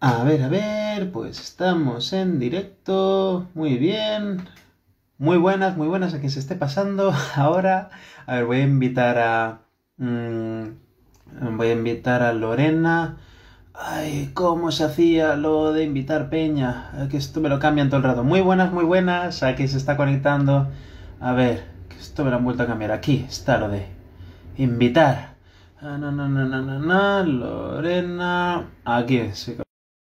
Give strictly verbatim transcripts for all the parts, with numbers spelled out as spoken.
A ver, a ver, pues estamos en directo. Muy bien. Muy buenas, muy buenas a quien se esté pasando ahora. A ver, voy a invitar a... mm, voy a invitar a Lorena. Ay, ¿cómo se hacía lo de invitar peña? Eh, Que esto me lo cambian todo el rato. Muy buenas, muy buenas a quien se está conectando. A ver, que esto me lo han vuelto a cambiar. Aquí está lo de invitar. Ah, no, no, no, no, no, no. Lorena. Aquí, sí.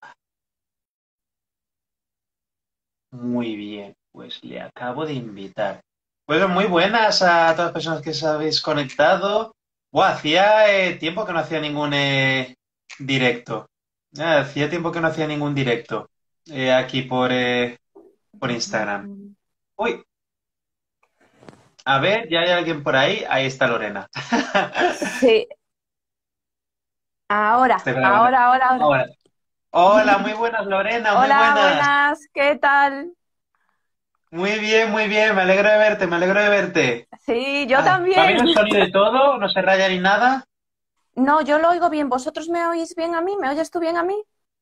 Muy bien, pues le acabo de invitar. Bueno, muy buenas a todas las personas que os habéis conectado. Buah, hacía eh, tiempo que no hacía ningún eh, directo. Ah, hacía tiempo que no hacía ningún directo eh, aquí por, eh, por Instagram. Uy, a ver, ya hay alguien por ahí. Ahí está Lorena. Sí, ahora, Estoy grabando. ahora, ahora, ahora. Ahora. Hola, muy buenas, Lorena, muy Hola, buenas. buenas, ¿qué tal? Muy bien, muy bien, me alegro de verte, me alegro de verte. Sí, yo Ah, ¿va también. bien el sonido y todo? ¿No se raya ni nada? No, yo lo oigo bien. ¿Vosotros me oís bien a mí? ¿Me oyes tú bien a mí?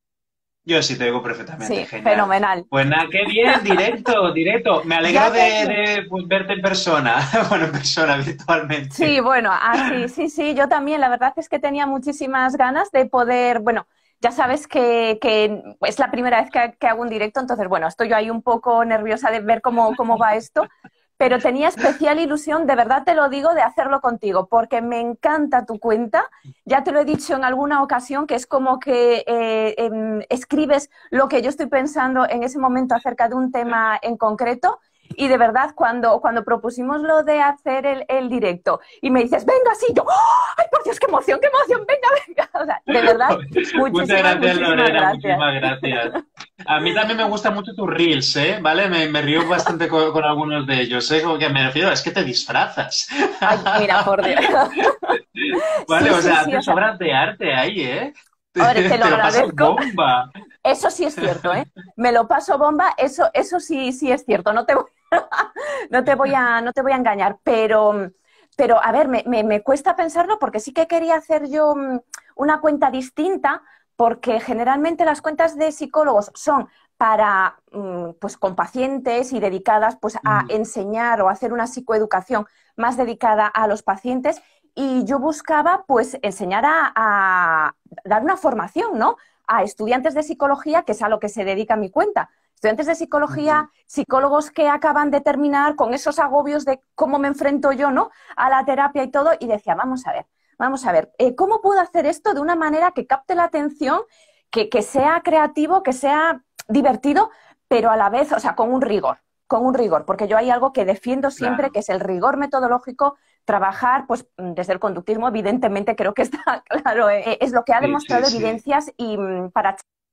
Yo sí te oigo perfectamente, Sí, genial. fenomenal. Pues nada, qué bien, directo, directo. Me alegro Ya de, te digo. de, pues, verte en persona. Bueno, en persona, Sí, virtualmente. bueno, así, sí, sí, yo también. La verdad es que tenía muchísimas ganas de poder, bueno, ya sabes que, que es la primera vez que, que hago un directo, entonces, bueno, estoy yo ahí un poco nerviosa de ver cómo, cómo va esto, pero tenía especial ilusión, de verdad te lo digo, de hacerlo contigo, porque me encanta tu cuenta. Ya te lo he dicho en alguna ocasión, que es como que eh, em, escribes lo que yo estoy pensando en ese momento acerca de un tema en concreto. Y de verdad, cuando, cuando propusimos lo de hacer el, el directo y me dices, venga, sí, yo, ¡oh! ¡Ay, por Dios, qué emoción, qué emoción! Venga, venga. O sea, de verdad, Muchas muchísimas, gracias, muchísimas Lorena, gracias. muchísimas gracias. A mí también me gustan mucho tus reels, ¿eh? ¿Vale? Me, me río bastante con, con algunos de ellos, ¿eh? Como que me refiero, es que te disfrazas. Ay, mira, por Dios. Vale, Sí, o sí, sea, sí, o haces sea, obras de arte ahí, ¿eh? ahora te lo Te lo pasas agradezco. bomba. Eso sí es cierto, ¿eh? Me lo paso bomba, eso, eso sí, sí es cierto. No te voy, no te voy a, no te voy a engañar, pero, pero a ver, me, me, me cuesta pensarlo porque sí que quería hacer yo mm, una cuenta distinta, porque generalmente las cuentas de psicólogos son para, mm, pues, con pacientes y dedicadas pues, a Mm, enseñar o hacer una psicoeducación más dedicada a los pacientes. Y yo buscaba, pues, enseñar a, a dar una formación, ¿no? A estudiantes de psicología, que es a lo que se dedica mi cuenta. Estudiantes de mm. psicología, psicólogos que acaban de terminar con esos agobios de cómo me enfrento yo, ¿no? A la terapia y todo, y decía, vamos a ver, vamos a ver, eh, ¿cómo puedo hacer esto de una manera que capte la atención, que, que sea creativo, que sea divertido, pero a la vez, o sea, con un rigor, con un rigor, porque yo hay algo que defiendo siempre, Claro. que es el rigor metodológico, trabajar pues desde el conductismo, evidentemente creo que está claro, eh, es lo que ha Sí, sí, demostrado sí. evidencias y mm, para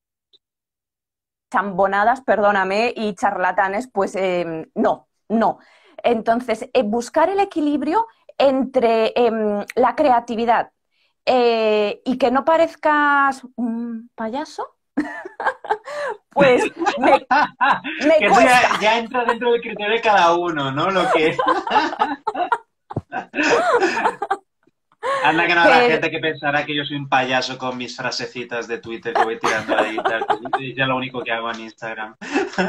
chambonadas, perdóname, y charlatanes, pues eh, no, no. Entonces, eh, buscar el equilibrio entre eh, la creatividad eh, y que no parezcas un payaso, pues me, me Que eso cuesta. ya, ya entra dentro del criterio de cada uno, ¿no? Lo que... Anda que no habrá Pero, gente que pensará que yo soy un payaso con mis frasecitas de Twitter que voy tirando ahí y tal, que es ya lo único que hago en Instagram.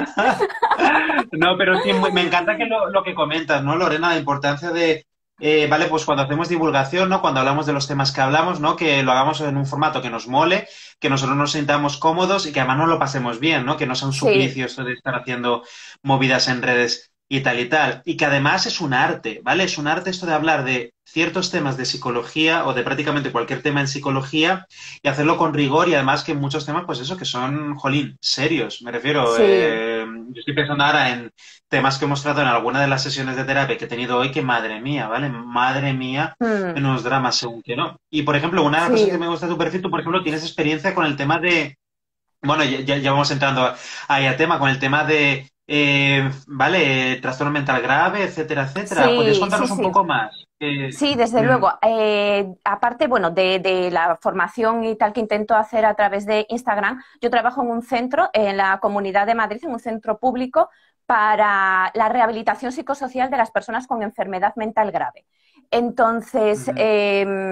No, pero sí, muy- me encanta que lo, lo que comentas, ¿no, Lorena? La importancia de, eh, vale, pues cuando hacemos divulgación, ¿no? Cuando hablamos de los temas que hablamos, ¿no? Que lo hagamos en un formato que nos mole, que nosotros nos sintamos cómodos y que además nos lo pasemos bien, ¿no? Que no sea un sí, suplicio esto de estar haciendo movidas en redes y tal y tal. Y que además es un arte, ¿vale? Es un arte esto de hablar de ciertos temas de psicología o de prácticamente cualquier tema en psicología y hacerlo con rigor y además que muchos temas, pues eso, que son, jolín, serios. Me refiero, sí, eh, yo estoy pensando ahora en temas que hemos tratado en alguna de las sesiones de terapia que he tenido hoy, que madre mía, ¿vale? Madre mía, mm, menos dramas según que no. Y por ejemplo, una de las cosas sí, que me gusta de tu perfil, tú por ejemplo tienes experiencia con el tema de, bueno, ya, ya- ya vamos entrando ahí a tema, con el tema de, eh, vale, eh, trastorno mental grave, etcétera, etcétera. ¿Podrías sí, sí, contarnos un sí. poco más? Eh, Sí, desde mm, luego. Eh, aparte, bueno, de, de la formación y tal que intento hacer a través de Instagram, yo trabajo en un centro en la Comunidad de Madrid, en un centro público para la rehabilitación psicosocial de las personas con enfermedad mental grave. Entonces, ujú, eh,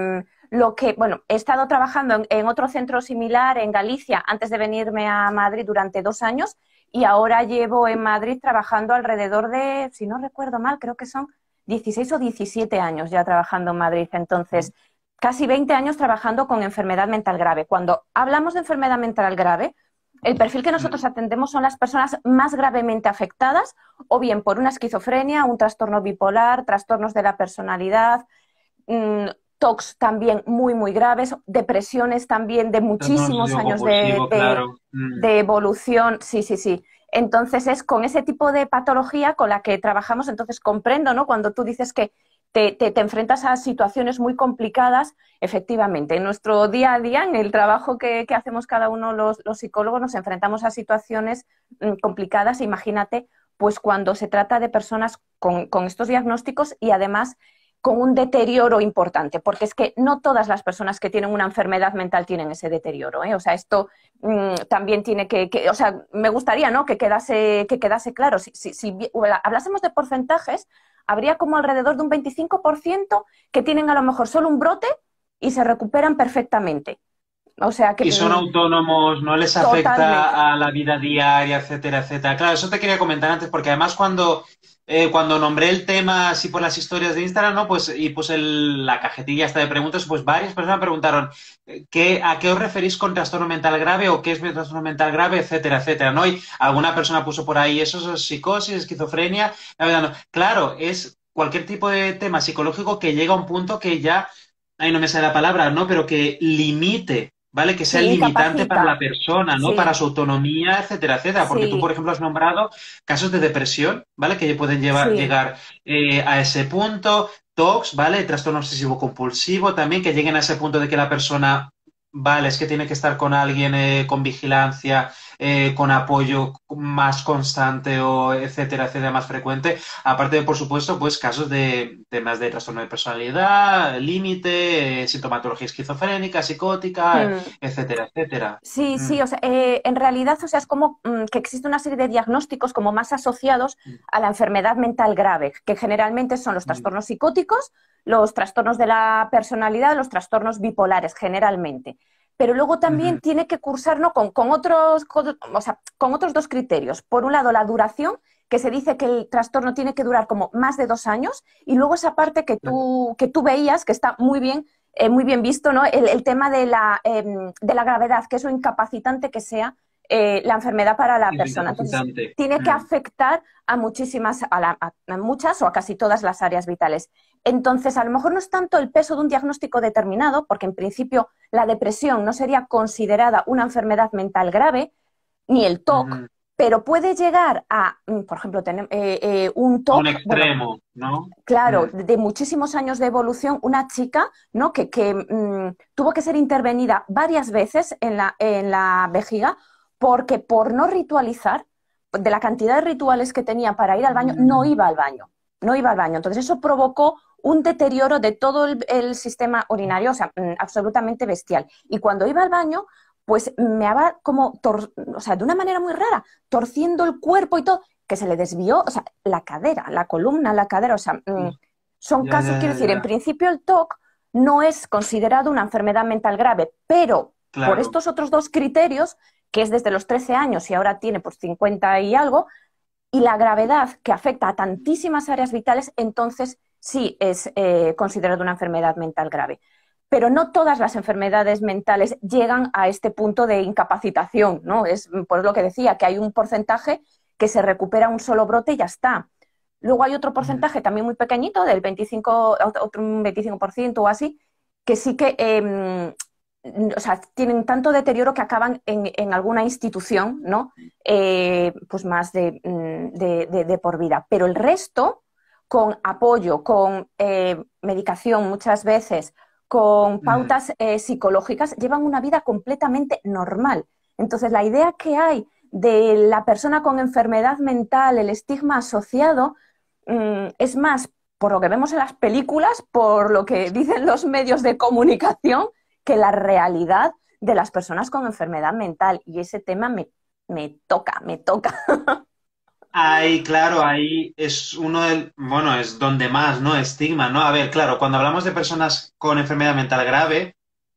Lo que, bueno, he estado trabajando en, en otro centro similar en Galicia antes de venirme a Madrid durante dos años y ahora llevo en Madrid trabajando alrededor de, si no recuerdo mal, creo que son dieciséis o diecisiete años ya trabajando en Madrid. Entonces, casi veinte años trabajando con enfermedad mental grave. Cuando hablamos de enfermedad mental grave, el perfil que nosotros atendemos son las personas más gravemente afectadas, o bien por una esquizofrenia, un trastorno bipolar, trastornos de la personalidad, mmm, TOCs también muy, muy graves, depresiones también de Trastorno muchísimos obsesivo años de, compulsivo, de, claro. Mm. de evolución. Sí, sí, sí. Entonces es con ese tipo de patología con la que trabajamos. Entonces comprendo, ¿no? Cuando tú dices que te, te, te enfrentas a situaciones muy complicadas, efectivamente, en nuestro día a día, en el trabajo que, que hacemos cada uno los, los psicólogos, nos enfrentamos a situaciones mm, complicadas. Imagínate, pues cuando se trata de personas con, con estos diagnósticos y además con un deterioro importante, porque es que no todas las personas que tienen una enfermedad mental tienen ese deterioro, ¿eh? O sea, esto mmm, también tiene que, que, o sea, me gustaría, ¿no?, que quedase, que quedase claro. Si, si, si hablásemos de porcentajes, habría como alrededor de un veinticinco por ciento que tienen a lo mejor solo un brote y se recuperan perfectamente. O sea que Y son mmm, autónomos, no les totalmente. afecta a la vida diaria, etcétera, etcétera. Claro, eso te quería comentar antes, porque además cuando, eh, cuando nombré el tema así por las historias de Instagram, ¿no? Pues, y puse el- la cajetilla esta de preguntas, pues varias personas me preguntaron eh, ¿qué, ¿a qué os referís con trastorno mental grave o qué es mi trastorno mental grave, etcétera, etcétera, ¿no? Y alguna persona puso por ahí eso, es psicosis, esquizofrenia. La verdad, no. Claro, es cualquier tipo de tema psicológico que llega a un punto que ya, ahí no me sale la palabra, ¿no? Pero que limite, ¿vale? Que sea Sí, limitante para la incapacita. persona, ¿no? Para Sí, su autonomía, etcétera, etcétera. Porque tú, por sí, ejemplo, has nombrado casos de depresión, ¿vale? Que pueden llevar, sí. llegar eh, a ese punto. TOCs, ¿vale? Trastorno obsesivo compulsivo también, que lleguen a ese punto de que la persona, vale, es que tiene que estar con alguien eh, con vigilancia, eh, con apoyo más constante o etcétera, etcétera, más frecuente. Aparte de, por supuesto, pues casos de temas de trastorno de personalidad, límite, eh, sintomatología esquizofrénica, psicótica, Mm. etcétera, etcétera. Sí, Mm, sí, o sea, eh, en realidad, o sea, es como mm, que existe una serie de diagnósticos como más asociados mm, a la enfermedad mental grave, que generalmente son los mm, trastornos psicóticos, los trastornos de la personalidad, los trastornos bipolares, generalmente. Pero luego también ujú, tiene que cursar, ¿no?, con, con otros, con, o sea, con otros dos criterios. Por un lado, la duración, que se dice que el trastorno tiene que durar como más de dos años, y luego esa parte que claro. tú, que tú veías, que está muy bien, eh, muy bien visto, ¿no? El, el tema de la, eh, de la gravedad, que es lo incapacitante que sea eh, la enfermedad para la Es persona. Entonces, incapacitante. tiene que Mm, afectar a muchísimas, a, la, a, a muchas o a casi todas las áreas vitales. Entonces, a lo mejor no es tanto el peso de un diagnóstico determinado, porque en principio la depresión no sería considerada una enfermedad mental grave, ni el TOC, ujú. pero puede llegar a, mm, por ejemplo, tener, eh, eh, un A un TOC, bueno, extremo, ¿no? claro, Mm, de muchísimos años de evolución, una chica, ¿no?, que, que mmm, tuvo que ser intervenida varias veces en la, en la vejiga porque por no ritualizar, de la cantidad de rituales que tenía para ir al baño, no mm, iba al baño, no iba al baño. Entonces eso provocó un deterioro de todo el, el sistema urinario, o sea, mmm, absolutamente bestial. Y cuando iba al baño, pues me daba como, tor o sea, de una manera muy rara, torciendo el cuerpo y todo, que se le desvió, o sea, la cadera, la columna, la cadera, o sea, mmm, son ya, casos, ya, quiero ya, decir, en ya. principio el TOC no es considerado una enfermedad mental grave, pero por Claro. estos otros dos criterios, que es desde los trece años y ahora tiene pues cincuenta y algo, y la gravedad que afecta a tantísimas áreas vitales, entonces sí es eh, considerado una enfermedad mental grave. Pero no todas las enfermedades mentales llegan a este punto de incapacitación, ¿no? Es por lo que decía, que hay un porcentaje que se recupera un solo brote y ya está. Luego hay otro Mm, porcentaje también muy pequeñito, del veinticinco, otro un veinticinco por ciento o así, que sí que eh, o sea, tienen tanto deterioro que acaban en, en alguna institución, ¿no? Eh, pues más de, de, de, de, por vida. Pero el resto, con apoyo, con eh, medicación muchas veces, con mm. pautas eh, psicológicas, llevan una vida completamente normal. Entonces, la idea que hay de la persona con enfermedad mental, el estigma asociado, mmm, es más por lo que vemos en las películas, por lo que dicen los medios de comunicación, que la realidad de las personas con enfermedad mental. Y ese tema me, me toca, me toca. ahí, claro, ahí es uno del, bueno, es donde más, ¿no? Estigma, ¿no? A ver, claro, cuando hablamos de personas con enfermedad mental grave,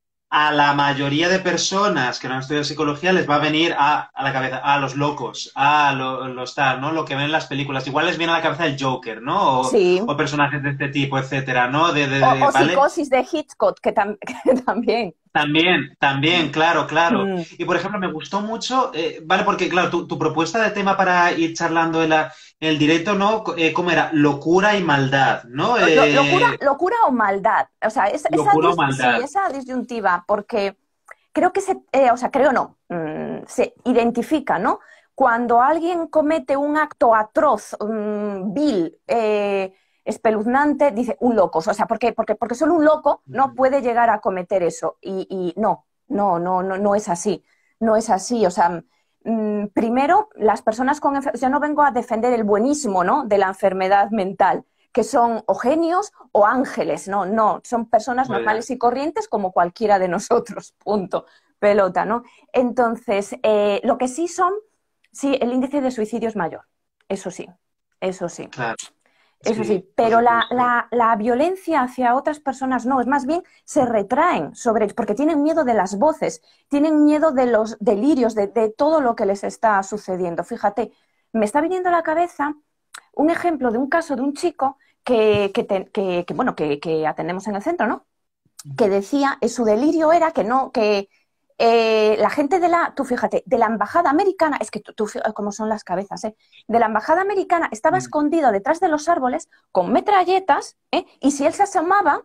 a la mayoría de personas que no han estudiado psicología les va a venir a, a la cabeza, a los locos, a lo- los tal, ¿no? Lo que ven en las películas. Igual les viene a la cabeza el Joker, ¿no? O, Sí. o personajes de este tipo, etcétera, ¿no? De, de, O, de- o ¿vale? psicosis de Hitchcock, que, tam- que también. También, también, claro, claro. Mm. Y por ejemplo, me gustó mucho, eh, ¿vale? Porque, claro, tu, tu propuesta de tema para ir charlando en, la- en el directo, ¿no? Eh, ¿cómo era? Locura y maldad, ¿no? Lo- locura, Eh, locura o maldad. O sea, es- esa, locura o dis- sí, maldad. esa disyuntiva, porque creo que se, eh, o sea, creo no, mm, se identifica, ¿no? Cuando alguien comete un acto atroz, mm, vil, eh, espeluznante, dice un loco. O sea, ¿por qué? Porque, porque solo un loco no puede llegar a cometer eso. Y, y no, no, no, no, no es así. No es así. O sea, mm, primero, las personas con enfermedad, yo no vengo a defender el buenismo, ¿no? De la enfermedad mental, que son o genios o ángeles, no, no, son personas Vaya. normales y corrientes como cualquiera de nosotros, punto, pelota, ¿no? Entonces, eh, lo que sí son, sí, el índice de suicidio es mayor, eso sí, eso sí. Claro, Eso sí, sí, por pero la, supuesto. la, la, violencia hacia otras personas no, es más bien se retraen sobre, porque tienen miedo de las voces, tienen miedo de los delirios, de, de todo lo que les está sucediendo. Fíjate, me está viniendo a la cabeza un ejemplo de un caso de un chico que, que, te, que, que bueno, que, que, atendemos en el centro, ¿no? Que decía, eh, su delirio era que no, que eh, la gente de la, tú fíjate, de la embajada americana, es que tú, tú como son las cabezas, ¿eh? De la embajada americana estaba Mm. escondido detrás de los árboles con metralletas, ¿eh? Y si él se asomaba,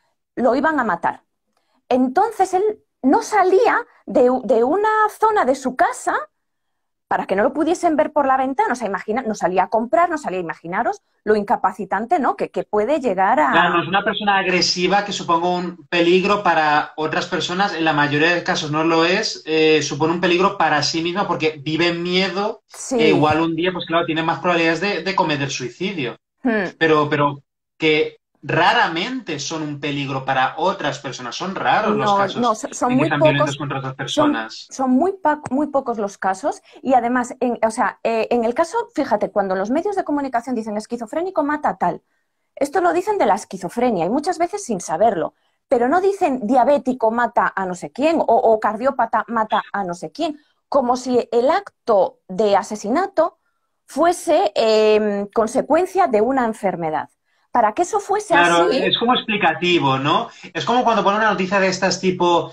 lo iban a matar. Entonces él no salía de, de una zona de su casa para que no lo pudiesen ver por la ventana. O sea, imagina, no salía a comprar, no salía, imaginaros lo incapacitante, ¿no? Que, que puede llegar Claro, no a... es una persona agresiva que suponga un peligro para otras personas, en la mayoría de casos no lo es, eh, supone un peligro para sí misma porque vive en miedo e Sí. igual un día, pues claro, tiene más probabilidades de, de cometer suicidio. Hmm. Pero, pero que raramente son un peligro para otras personas, son raros los No, no, casos so- son en que muy sean violentos pocos, contra otras son, personas. son muy, pa- muy pocos los casos y además, en, o sea, eh, en el caso, fíjate, cuando los medios de comunicación dicen esquizofrénico mata a tal, esto lo dicen de la esquizofrenia y muchas veces sin saberlo, pero no dicen diabético mata a no sé quién o, o cardiópata mata a no sé quién, como si el acto de asesinato fuese eh, consecuencia de una enfermedad. Para que eso fuese Claro, así, es como explicativo, ¿no? Es como cuando ponen una noticia de estas tipo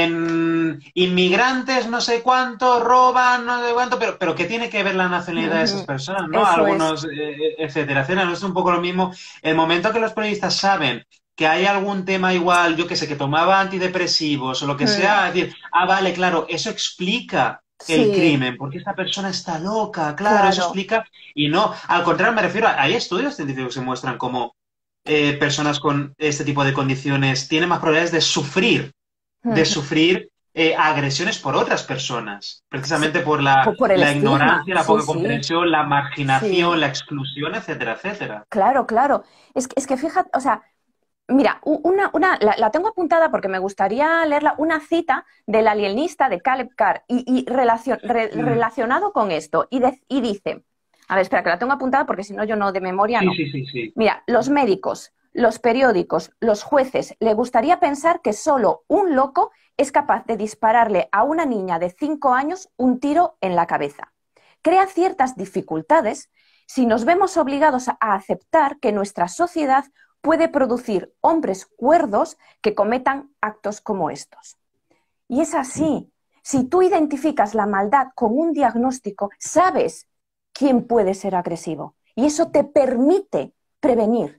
en inmigrantes no sé cuánto, roban no sé cuánto, pero, pero ¿qué tiene que ver la nacionalidad de esas ujú, personas, ¿no? eso es. Algunos, eh, etcétera, etcétera. No es un poco lo mismo. El momento que los periodistas saben que hay algún tema igual, yo que sé, que tomaba antidepresivos o lo que Mm, sea, decir, ah, vale, claro, eso explica el sí, crimen, porque esta persona está loca, claro, eso claro. explica, y no, al contrario, me refiero, a, hay estudios científicos que muestran cómo eh, personas con este tipo de condiciones tienen más probabilidades de sufrir, de Ujú. sufrir eh, agresiones por otras personas, Sí, precisamente por la, po- por el la estigma, ignorancia, la sí, poca sí, comprensión, la marginación, sí, la exclusión, etcétera, etcétera. claro, claro. Es que, es que fíjate, o sea, mira, u- una, una, la, la tengo apuntada porque me gustaría leerla, una cita del alienista de Caleb Carr y, y relacion- re- Mm. relacionado con esto. Y, de- y dice, a ver, espera, que la tengo apuntada porque si no yo no, de memoria Sí, no. sí, sí, sí. Mira, los médicos, los periódicos, los jueces, le gustaría pensar que solo un loco es capaz de dispararle a una niña de cinco años un tiro en la cabeza. Crea ciertas dificultades si nos vemos obligados a aceptar que nuestra sociedad puede producir hombres cuerdos que cometan actos como estos. Y es así. Si tú identificas la maldad con un diagnóstico, sabes quién puede ser agresivo. Y eso te permite prevenir.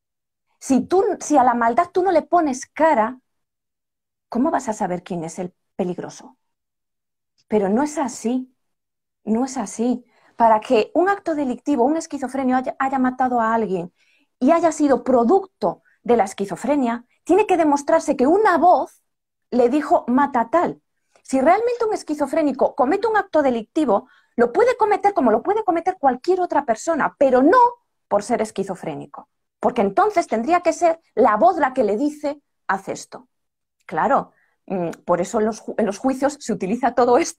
Si, tú, si a la maldad tú no le pones cara, ¿cómo vas a saber quién es el peligroso? Pero no es así, no es así. Para que un acto delictivo, un esquizofrenio haya, haya matado a alguien y haya sido producto de la esquizofrenia, tiene que demostrarse que una voz le dijo mata tal. Si realmente un esquizofrénico comete un acto delictivo, lo puede cometer como lo puede cometer cualquier otra persona, pero no por ser esquizofrénico. Porque entonces tendría que ser la voz la que le dice haz esto. Claro, por eso en los, ju en los juicios se utiliza todo esto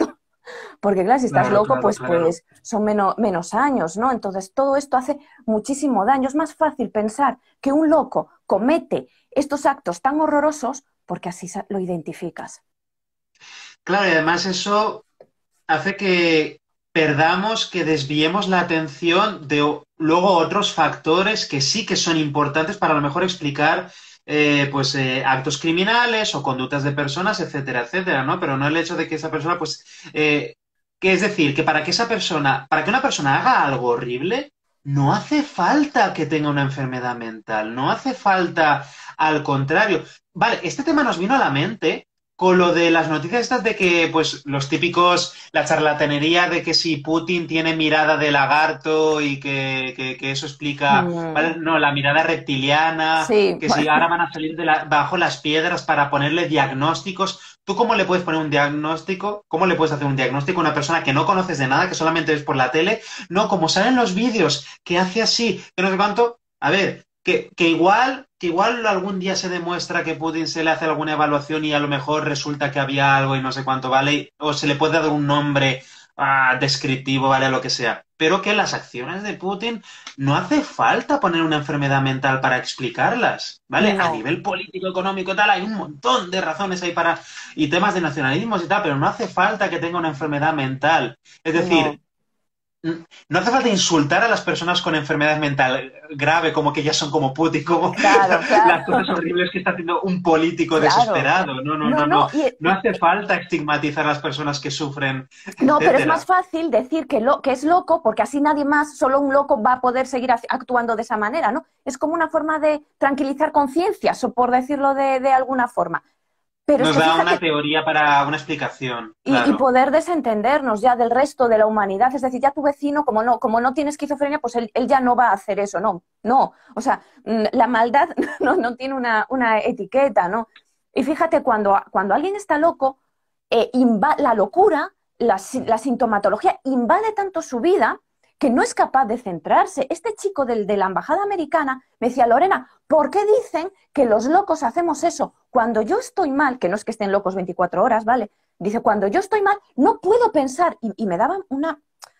Porque claro, si estás Claro, loco, claro, pues, claro. pues son menos, menos años, ¿no? Entonces todo esto hace muchísimo daño. Es más fácil pensar que un loco comete estos actos tan horrorosos porque así lo identificas. Claro, y además eso hace que perdamos, que desviemos la atención de o- luego otros factores que sí que son importantes para a lo mejor explicar eh, pues eh, actos criminales o conductas de personas, etcétera, etcétera, ¿no? Pero no el hecho de que esa persona, pues, eh, que es decir, que para que esa persona, para que una persona haga algo horrible, no hace falta que tenga una enfermedad mental, no hace falta, al contrario. Vale, este tema nos vino a la mente con lo de las noticias estas de que, pues, los típicos, la charlatanería de que si Putin tiene mirada de lagarto y que, que- que eso explica, ¿vale? Mm, No, la mirada reptiliana, sí, que bueno, si ahora van a salir de la- bajo las piedras para ponerle diagnósticos. ¿Tú cómo le puedes poner un diagnóstico? ¿Cómo le puedes hacer un diagnóstico a una persona que no conoces de nada, que solamente ves por la tele? No, como salen los vídeos, que hace así, que no sé cuánto. A ver, que, que igual, que igual algún día se demuestra que Putin se le hace alguna evaluación y a lo mejor resulta que había algo y no sé cuánto, ¿vale? O se le puede dar un nombre ah, descriptivo, ¿vale? Lo que sea. Pero que las acciones de Putin no hace falta poner una enfermedad mental para explicarlas, ¿vale? A no, nivel político, económico, tal, hay un montón de razones ahí para... y temas de nacionalismos y tal, pero no hace falta que tenga una enfermedad mental. Es decir, no, no hace falta insultar a las personas con enfermedad mental grave, como que ya son como Putin, como claro, claro, las cosas horribles que está haciendo un político claro. desesperado. No, no, No, no, no, no. y, No hace falta estigmatizar a las personas que sufren, no, pero es más etcétera. fácil decir que, lo, que es loco porque así nadie más, solo un loco va a poder seguir actuando de esa manera, ¿no? Es como una forma de tranquilizar conciencias, o por decirlo de, de alguna forma. Pero es Nos que da una fíjate, teoría para una explicación, y, y claro. poder desentendernos ya del resto de la humanidad, es decir, ya tu vecino, como no, como no tiene esquizofrenia, pues él, él ya no va a hacer eso, no, no. O sea, mm, la maldad no, no tiene una, una etiqueta, ¿no? Y fíjate, cuando, cuando alguien está loco, eh, inva- la locura, la, si- la sintomatología invade tanto su vida que no es capaz de centrarse. Este chico del, de la embajada americana me decía, Lorena, ¿por qué dicen que los locos hacemos eso? Cuando yo estoy mal, que no es que estén locos veinticuatro horas, ¿vale? Dice, cuando yo estoy mal, no puedo pensar. Y, y me daban una,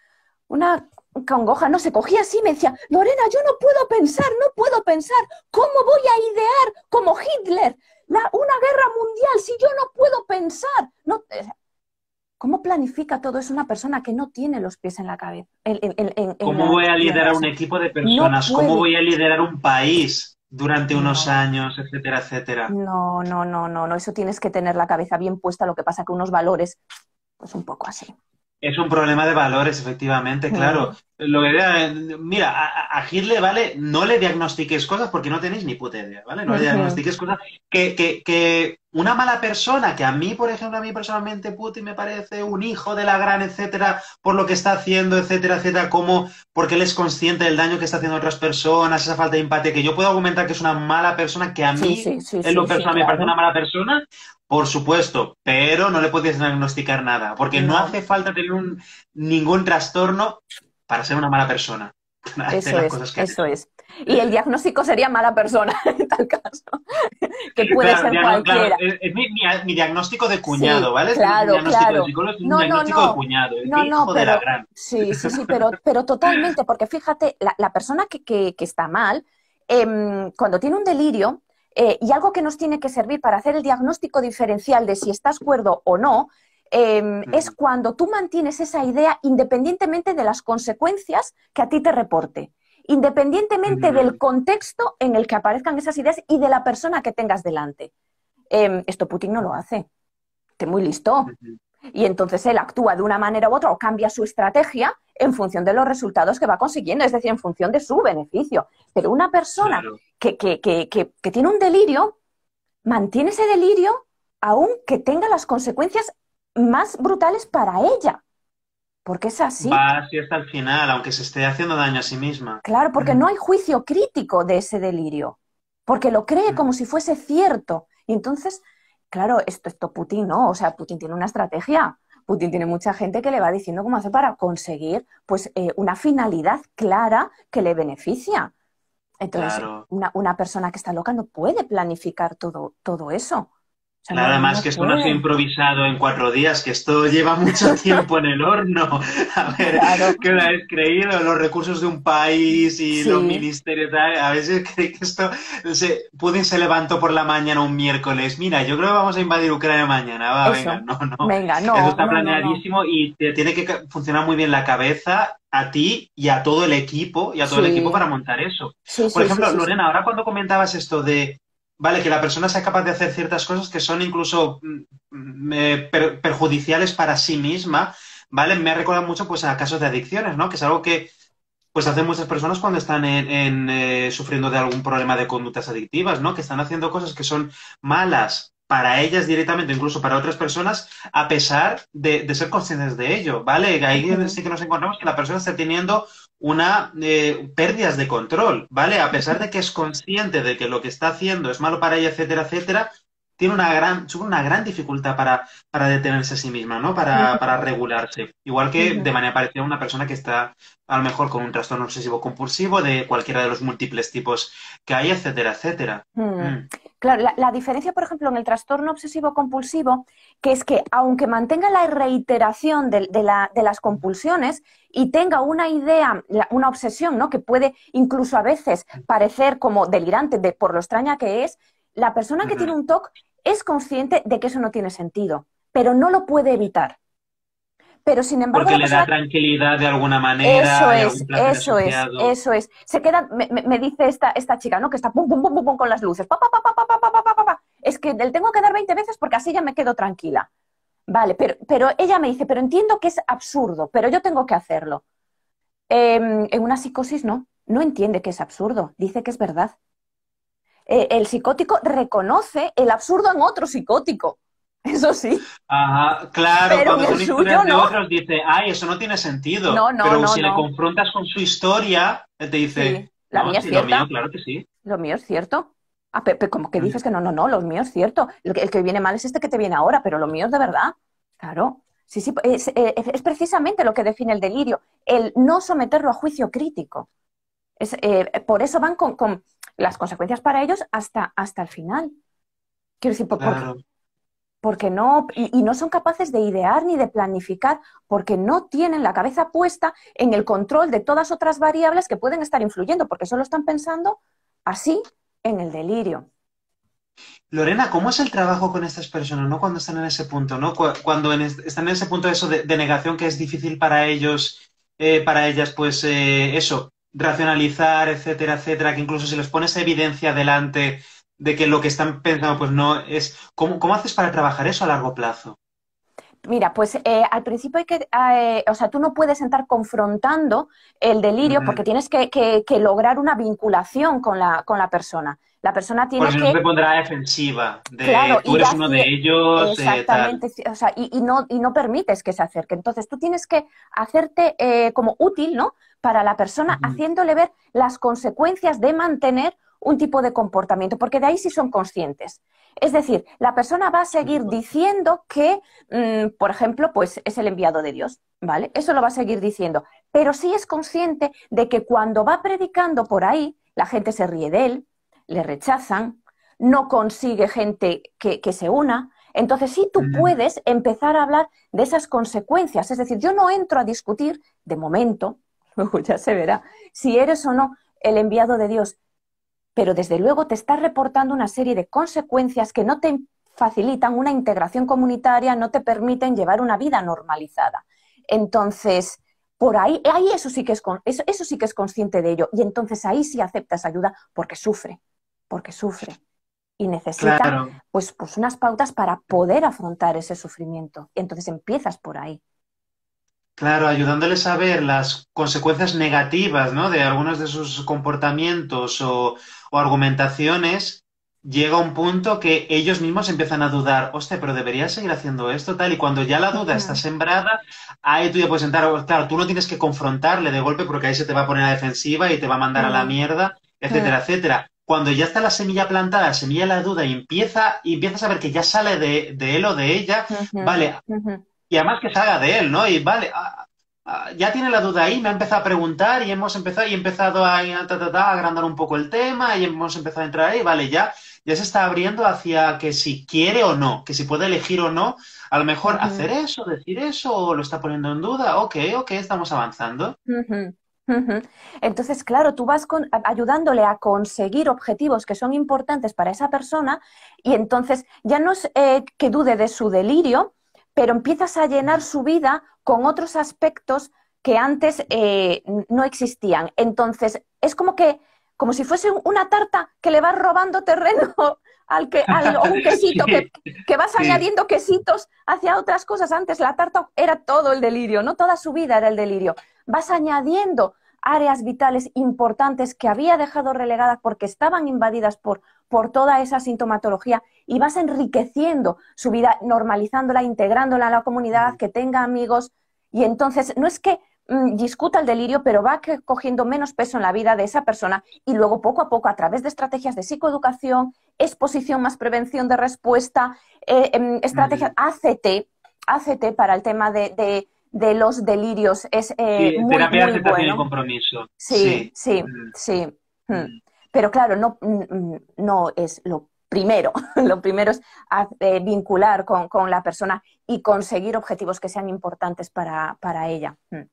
una congoja, no se cogía así, me decía, Lorena, yo no puedo pensar, no puedo pensar. ¿Cómo voy a idear como Hitler la, una guerra mundial si yo no puedo pensar? No, eh, ¿cómo planifica todo eso una persona que no tiene los pies en la cabeza, en, en, en, en ¿Cómo la voy a tierra? liderar O un sea, equipo de no personas? ¿Cómo puede. voy a liderar un país durante unos No, años, etcétera, etcétera? no, no, no, no, no. Eso tienes que tener la cabeza bien puesta. Lo que pasa que unos valores, pues un poco así. Es un problema de valores, efectivamente, claro. Mm, Lo que era, mira, a, a Hitler, ¿vale? No le diagnostiques cosas porque no tenéis ni puta idea, ¿vale? No le mm, diagnostiques cosas que, que, que una mala persona, que a mí, por ejemplo, a mí personalmente Putin me parece un hijo de la gran, etcétera, por lo que está haciendo, etcétera, etcétera, como porque él es consciente del daño que está haciendo a otras personas, esa falta de empatía, que yo puedo argumentar que es una mala persona, que a sí, mí, sí, sí, en lo sí, sí, personal, me parece una claro. mala persona, por supuesto, pero no le puedes diagnosticar nada, porque no No, hace falta tener un, ningún trastorno para ser una mala persona, para hacer eso las es, cosas que ha eso hecho. es. Y el diagnóstico sería mala persona, en tal caso, que puede Claro, ser diagno- claro, cualquiera. es, es mi, mi- mi diagnóstico de cuñado, Sí, ¿vale? Esto no es un claro, diagnóstico de claro. psicólogo, es un No, no, diagnóstico de no. cuñado, es No, mi no, hijo de la pero gran. sí, sí, sí, pero, pero totalmente, porque fíjate, la, la persona que, que, que está mal, em, cuando tiene un delirio, eh, y algo que nos tiene que servir para hacer el diagnóstico diferencial de si estás cuerdo o no, em, es Ujú, cuando tú mantienes esa idea independientemente de las consecuencias que a ti te reporte, independientemente del ujú, contexto en el que aparezcan esas ideas y de la persona que tengas delante. Em, esto Putin no lo hace, que muy listo. ujú. Y entonces él actúa de una manera u otra o cambia su estrategia en función de los resultados que va consiguiendo, es decir, en función de su beneficio. Pero una persona Claro. que, que, que, que, que tiene un delirio, mantiene ese delirio aun que tenga las consecuencias más brutales para ella, porque es así. Va así hasta el final, aunque se esté haciendo daño a sí misma. Claro, porque no hay juicio crítico de ese delirio, porque lo cree como si fuese cierto. Y entonces, claro, esto, esto Putin no, o sea, Putin tiene una estrategia. Putin tiene mucha gente que le va diciendo cómo hace para conseguir pues, eh, una finalidad clara que le beneficia. Entonces, Claro. una, una persona que está loca no puede planificar todo, todo eso. O sea, Claro, no, además no que esto no se ha pueden. improvisado en cuatro días, que esto lleva mucho tiempo en el horno. A ver, Claro, ¿qué os habéis creído? Los recursos de un país y los sí, ministerios, tal, a veces creí que esto se, Putin se levantó por la mañana un miércoles. Mira, yo creo que vamos a invadir Ucrania mañana. Va, venga, eso. no, no. Venga, Eso no, está no, no, no. planeadísimo y te tiene que ca- funcionar muy bien la cabeza a ti y a todo el equipo y a todo el equipo para Sí, montar eso. sí, Por sí, sí, ejemplo, sí, sí. Lorena, ahora cuando comentabas esto de vale, que la persona sea capaz de hacer ciertas cosas que son incluso mm, mm, eh, per- perjudiciales para sí misma, ¿vale? Me ha recordado mucho pues a casos de adicciones, ¿no? Que es algo que pues hacen muchas personas cuando están en, en, eh, sufriendo de algún problema de conductas adictivas, ¿no? Que están haciendo cosas que son malas para ellas directamente, incluso para otras personas, a pesar de, de ser conscientes de ello, ¿vale? Ahí Ujú, sí que nos encontramos que la persona está teniendo una eh, pérdidas de control, ¿vale? A pesar ujú, de que es consciente de que lo que está haciendo es malo para ella, etcétera, etcétera, tiene una gran, sufre una gran dificultad para, para detenerse a sí misma, ¿no? Para, para ujú, regularse. Igual que ujú. de manera parecida a una persona que está a lo mejor con un trastorno obsesivo compulsivo de cualquiera de los múltiples tipos que hay, etcétera, etcétera. Mm. Mm, Claro, la, la diferencia, por ejemplo, en el trastorno obsesivo compulsivo, que es que aunque mantenga la reiteración de, de la- de las compulsiones y tenga una idea, la- una obsesión, ¿no? Que puede incluso a veces parecer como delirante de, por lo extraña que es, la persona que tiene ujú. un TOC es consciente de que eso no tiene sentido, pero no lo puede evitar. Pero sin embargo, Porque la le da persona. tranquilidad de alguna Eso manera, hay es, algún placer eso es, asociado. eso es. Se queda, me, me- me dice esta, esta chica, ¿no? Que está pum, pum, pum, pum, pum con las luces. Pa, pa, pa, pa, pa, pa, pa, pa, pa, pa, pa. Es que le tengo que dar veinte veces porque así ya me quedo tranquila. Vale, pero, pero ella me dice, pero entiendo que es absurdo, pero yo tengo que hacerlo. Em, en una psicosis no, no entiende que es absurdo, dice que es verdad. Eh, el psicótico reconoce el absurdo en otro psicótico, eso sí, Ajá, claro, pero en cuando el son suyo historias de no. otros dice, ay, eso no tiene sentido. No, no, Pero no, si le no. confrontas con su historia, él te Sí, dice, la no, mía es sí, lo mío, cierta. claro que sí. Lo mío es cierto. Ah, pero, como que Mm, dices que no, no, no, lo mío es cierto. El, que el que viene mal es este que te viene ahora, pero lo mío es de verdad. Claro. Sí, sí, es, eh, es precisamente lo que define el delirio, el no someterlo a juicio crítico. Es, eh, por eso van con, con las consecuencias para ellos hasta, hasta el final. Quiero decir, por- porque, claro. porque no, y, y no son capaces de idear ni de planificar, porque no tienen la cabeza puesta en el control de todas otras variables que pueden estar influyendo, porque solo están pensando así en el delirio. Lorena, ¿cómo es el trabajo con estas personas, ¿no? Cuando están en ese punto, ¿no? Cu- Cuando en es- están en ese punto de eso de, de negación que es difícil para ellos, eh, para ellas, pues eh, eso, racionalizar, etcétera, etcétera, que incluso si les pones evidencia delante de que lo que están pensando, pues no es. ¿Cómo, cómo haces para trabajar eso a largo plazo? Mira, pues eh, al principio hay que, eh, o sea, tú no puedes estar confrontando el delirio Ujú. porque tienes que, que- que lograr una vinculación con la, con la persona. La persona Porque tiene si no se que, pondrá a la defensiva, claro, de tú ir eres uno de hacia, ellos, eh, tal. exactamente, sí, o sea, y, y no, y no permites que se acerque. Entonces tú tienes que hacerte eh, como útil, ¿no? Para la persona, Ujú. haciéndole ver las consecuencias de mantener un tipo de comportamiento, porque de ahí sí son conscientes. Es decir, la persona va a seguir diciendo que, mmm, por ejemplo, pues es el enviado de Dios, ¿vale? Eso lo va a seguir diciendo, pero sí es consciente de que cuando va predicando por ahí, la gente se ríe de él, le rechazan, no consigue gente que, que se una. Entonces sí tú Ujú. puedes empezar a hablar de esas consecuencias. Es decir, yo no entro a discutir de momento, luego ya se verá, si eres o no el enviado de Dios, pero desde luego te está reportando una serie de consecuencias que no te facilitan una integración comunitaria, no te permiten llevar una vida normalizada. Entonces, por ahí, ahí eso sí que es, eso, eso sí que es consciente de ello, y entonces ahí sí aceptas ayuda porque sufre, porque sufre y necesita Claro. pues, pues unas pautas para poder afrontar ese sufrimiento. Y entonces empiezas por ahí. Claro, ayudándoles a ver las consecuencias negativas, ¿no? De algunos de sus comportamientos o, o argumentaciones, llega un punto que ellos mismos empiezan a dudar, hostia, pero debería seguir haciendo esto, tal, y cuando ya la Uh duda está -huh, sembrada, ahí tú ya puedes entrar, claro, tú no tienes que confrontarle de golpe porque ahí se te va a poner a defensiva y te va a mandar a la uh mierda, etcétera, -huh, etcétera. Cuando ya está la semilla plantada, la semilla de la duda y empieza, y empiezas a ver que ya sale de, de él o de ella, uh -huh, vale, uh -huh. y además que salga de él, ¿no? Y vale, ah, ah, ya tiene la duda ahí, me ha empezado a preguntar y hemos empezado y he empezado a, a, ta, ta, ta, a agrandar un poco el tema y hemos empezado a entrar ahí, vale, ya ya se está abriendo hacia que si quiere o no, que si puede elegir o no, a lo mejor hacer Ujú, eso, decir eso, o lo está poniendo en duda. Ok, ok, estamos avanzando. ujú, ujú. Entonces, claro, tú vas con- a- ayudándole a conseguir objetivos que son importantes para esa persona y entonces ya no es eh, que dude de su delirio, pero empiezas a llenar su vida con otros aspectos que antes eh, n- no existían. Entonces, es como que, como si fuese una tarta que le vas robando terreno al que, al, o un quesito, que, Sí, que vas sí. añadiendo quesitos hacia otras cosas. Antes la tarta era todo el delirio, no toda su vida era el delirio. Vas añadiendo áreas vitales importantes que había dejado relegadas porque estaban invadidas por, por toda esa sintomatología y vas enriqueciendo su vida, normalizándola, integrándola a la comunidad, que tenga amigos. Y entonces no es que mmm, discuta el delirio, pero va que, cogiendo menos peso en la vida de esa persona y luego poco a poco, a través de estrategias de psicoeducación, exposición más prevención de respuesta, eh, eh, estrategias Mm. A C T, A C T para el tema de, de de los delirios es eh, Sí, muy, terapia de muy aceptación y bueno. compromiso. Sí, Sí. sí, Mm, sí. Hmm. mm. Pero claro, no, mm, mm, no es lo primero. Lo primero es a- eh, vincular con, con la persona y conseguir objetivos que sean importantes para, para ella. Hmm.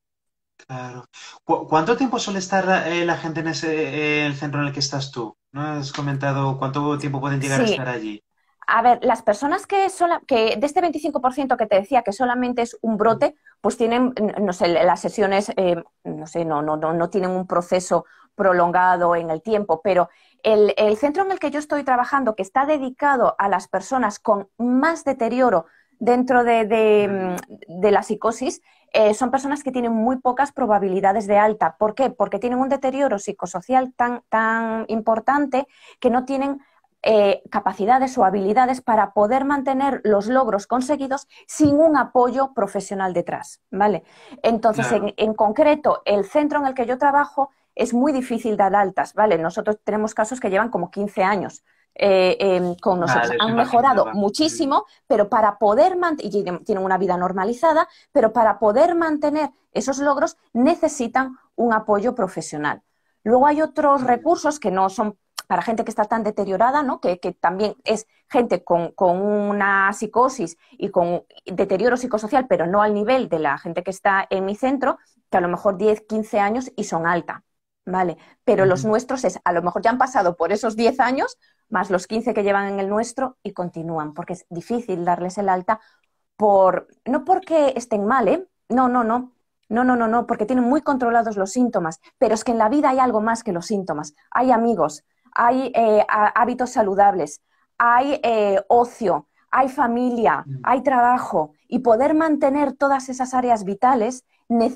Claro. ¿Cu- ¿Cuánto tiempo suele estar eh, la gente en ese, eh, el centro en el que estás tú? ¿No has comentado cuánto tiempo pueden llegar a Sí, estar allí? a ver, las personas que, sola, que de este veinticinco por ciento que te decía que solamente es un brote, pues tienen, no sé, las sesiones, eh, no sé, no, no, no, no tienen un proceso prolongado en el tiempo, pero el, el centro en el que yo estoy trabajando, que está dedicado a las personas con más deterioro dentro de, de, Mm, de la psicosis, eh, son personas que tienen muy pocas probabilidades de alta. ¿Por qué? Porque tienen un deterioro psicosocial tan, tan importante que no tienen eh, capacidades o habilidades para poder mantener los logros conseguidos sin un apoyo profesional detrás, ¿vale? Entonces, en, claro. en concreto, el centro en el que yo trabajo es muy difícil dar altas, ¿vale? Nosotros tenemos casos que llevan como quince años eh, eh, con nosotros. Vale, se Han mejorado imaginaba. Mm, muchísimo, pero para poder mantener, y tienen, tienen una vida normalizada, pero para poder mantener esos logros necesitan un apoyo profesional. Luego hay otros mm, recursos que no son para gente que está tan deteriorada, ¿no? que, que también es gente con, con, una psicosis y con deterioro psicosocial, pero no al nivel de la gente que está en mi centro, que a lo mejor diez, quince años y son alta, ¿vale? Pero los ujú. nuestros es, a lo mejor ya han pasado por esos diez años, más los quince que llevan en el nuestro y continúan, porque es difícil darles el alta por, no porque estén mal, ¿eh? No, no, no. No, no, no, no, porque tienen muy controlados los síntomas, pero es que en la vida hay algo más que los síntomas. Hay amigos, hay eh, hábitos saludables, hay eh, ocio, hay familia, Mm. hay trabajo y poder mantener todas esas áreas vitales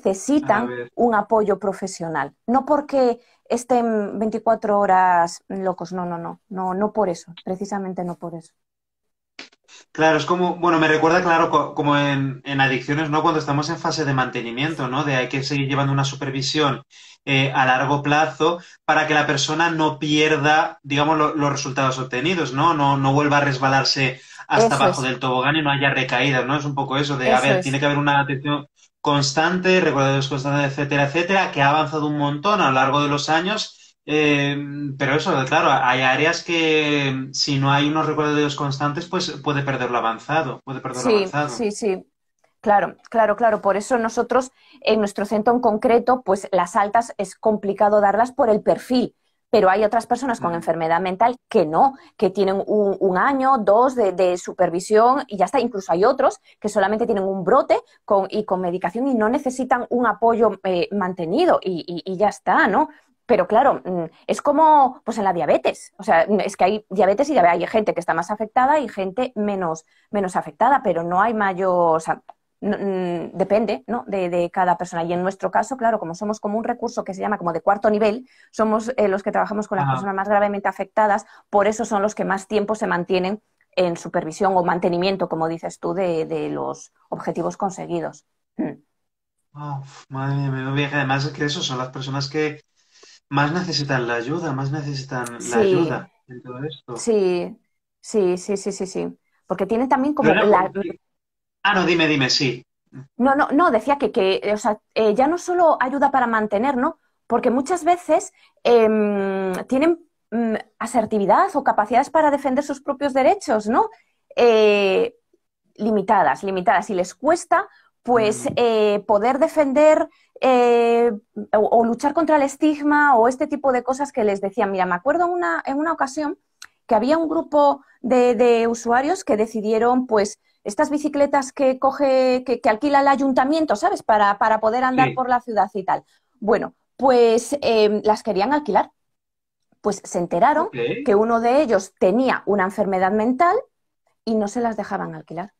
A necesitan ver. un apoyo profesional. No porque estén veinticuatro horas locos, no, no, no, no, no por eso, precisamente no por eso. Claro, es como, bueno, me recuerda, claro, co- como en, en adicciones, ¿no? Cuando estamos en fase de mantenimiento, ¿no? De hay que seguir llevando una supervisión eh, a largo plazo para que la persona no pierda, digamos, lo- los resultados obtenidos, ¿no? No, no vuelva a resbalarse hasta Eso abajo es, del tobogán y no haya recaídas, ¿no? Es un poco eso de, a eso ver, es. tiene que haber una atención constante, recordatorios constantes, etcétera, etcétera, que ha avanzado un montón a lo largo de los años. Eh, pero eso, claro, hay áreas que si no hay unos recordatorios constantes, pues puede perder lo avanzado, puede perder lo Sí, avanzado. sí, sí. Claro, claro, claro. Por eso nosotros, en nuestro centro en concreto, pues las altas es complicado darlas por el perfil. Pero hay otras personas con Mm, enfermedad mental que no, que tienen un, un año, dos de, de, supervisión y ya está. Incluso hay otros que solamente tienen un brote con, y con medicación y no necesitan un apoyo eh, mantenido y, y, y, ya está, ¿no? Pero claro, es como pues en la diabetes. O sea, es que hay diabetes y hay gente que está más afectada y gente menos, menos afectada, pero no hay mayor, o sea, no, mm, depende, ¿no? de, de, cada persona. Y en nuestro caso, claro, como somos como un recurso que se llama como de cuarto nivel, somos eh, los que trabajamos con las ah, personas más gravemente afectadas, por eso son los que más tiempo se mantienen en supervisión o mantenimiento, como dices tú, de, de los objetivos conseguidos. Mm. ah, uf, madre mía, me viaje. Además es que eso son las personas que más necesitan la ayuda, más necesitan la Sí, ayuda en todo esto. sí, sí, sí, sí, sí, sí. Porque tienen también Pero como era la, porque... Ah, no, dime, dime, sí. no, no, no, decía que, que o sea, eh, ya no solo ayuda para mantener, ¿no? Porque muchas veces eh, tienen mm, asertividad o capacidades para defender sus propios derechos, ¿no? Eh, limitadas, limitadas, y les cuesta pues Mm. eh, poder defender eh, o, o, luchar contra el estigma o este tipo de cosas que les decían. Mira, me acuerdo una, en una ocasión que había un grupo de, de usuarios que decidieron, pues, estas bicicletas que coge, que, que alquila el ayuntamiento, ¿sabes? Para, para poder andar Sí, por la ciudad y tal. Bueno, pues eh, las querían alquilar. Pues se enteraron ok. que uno de ellos tenía una enfermedad mental y no se las dejaban alquilar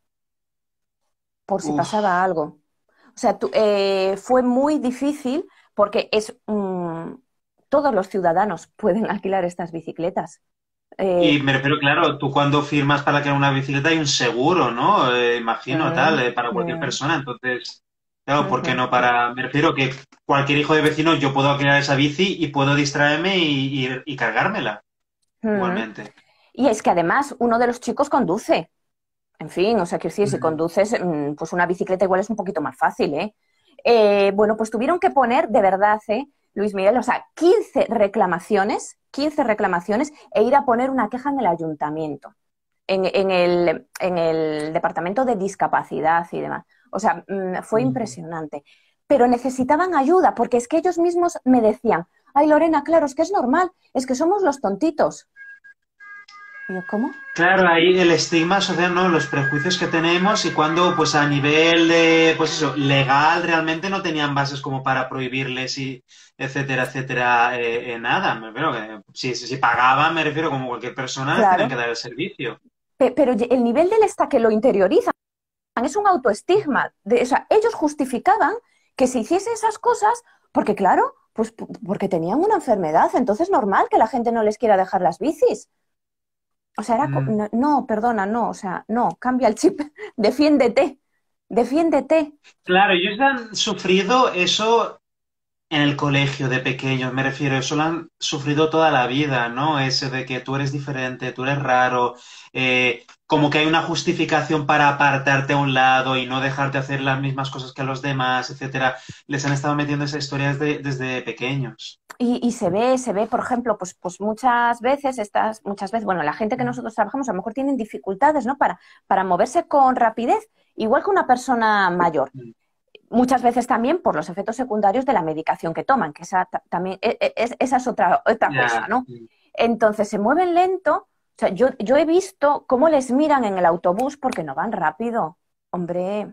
por si pasaba Uf. algo. O sea, tú, eh, fue muy difícil porque es mm, todos los ciudadanos pueden alquilar estas bicicletas. Eh, Y me refiero, claro, tú cuando firmas para que una bicicleta hay un seguro, ¿no? Eh, imagino, tal, mm, eh, para cualquier mm, persona. Entonces, claro, ¿por qué mm, no mm, para...? Me refiero que cualquier hijo de vecino yo puedo alquilar esa bici y puedo distraerme y, y- y cargármela, mm. igualmente. Y es que además uno de los chicos conduce. En fin, o sea, que decir, si Mm. conduces, mm, pues una bicicleta igual es un poquito más fácil, ¿eh? Eh, bueno, pues tuvieron que poner, de verdad, ¿eh? Luis Miguel, o sea, quince reclamaciones, quince reclamaciones e ir a poner una queja en el ayuntamiento, en, en el, en el departamento de discapacidad y demás. O sea, mm, fue Mm. impresionante. Pero necesitaban ayuda, porque es que ellos mismos me decían, ay, Lorena, claro, es que es normal, es que somos los tontitos. Y yo, ¿cómo? Claro, ahí el estigma social, ¿no? Los prejuicios que tenemos y cuando, pues a nivel de, pues eso, legal realmente no tenían bases como para prohibirles y etcétera, etcétera, eh, eh, nada. Me refiero que si, si, si pagaban, me refiero como cualquier persona, les tenían que Claro. dar el servicio. Pe- Pero el nivel del esta que lo interiorizan es un autoestigma. De, o sea, ellos justificaban que se hiciese esas cosas porque, claro, pues p- porque tenían una enfermedad. Entonces, normal que la gente no les quiera dejar las bicis. O sea, era. co- Mm. No, no, perdona, no. O sea, no, cambia el chip. Defiéndete. Defiéndete. Claro, ellos han sufrido eso en el colegio de pequeños, me refiero, eso lo han sufrido toda la vida, ¿no? Ese de que tú eres diferente, tú eres raro, eh, como que hay una justificación para apartarte a un lado y no dejarte hacer las mismas cosas que a los demás, etcétera. Les han estado metiendo esa historia desde, desde pequeños. Y, y se ve, se ve, por ejemplo, pues, pues muchas veces, estas, muchas veces, bueno, la gente que nosotros trabajamos a lo mejor tienen dificultades, ¿no? Para, para moverse con rapidez, igual que una persona mayor. Mm. Muchas veces también por los efectos secundarios de la medicación que toman, que esa también e, e, es, esa es otra, otra cosa, Ya. ¿no? Entonces se mueven lento. O sea, yo, yo he visto cómo les miran en el autobús porque no van rápido. Hombre,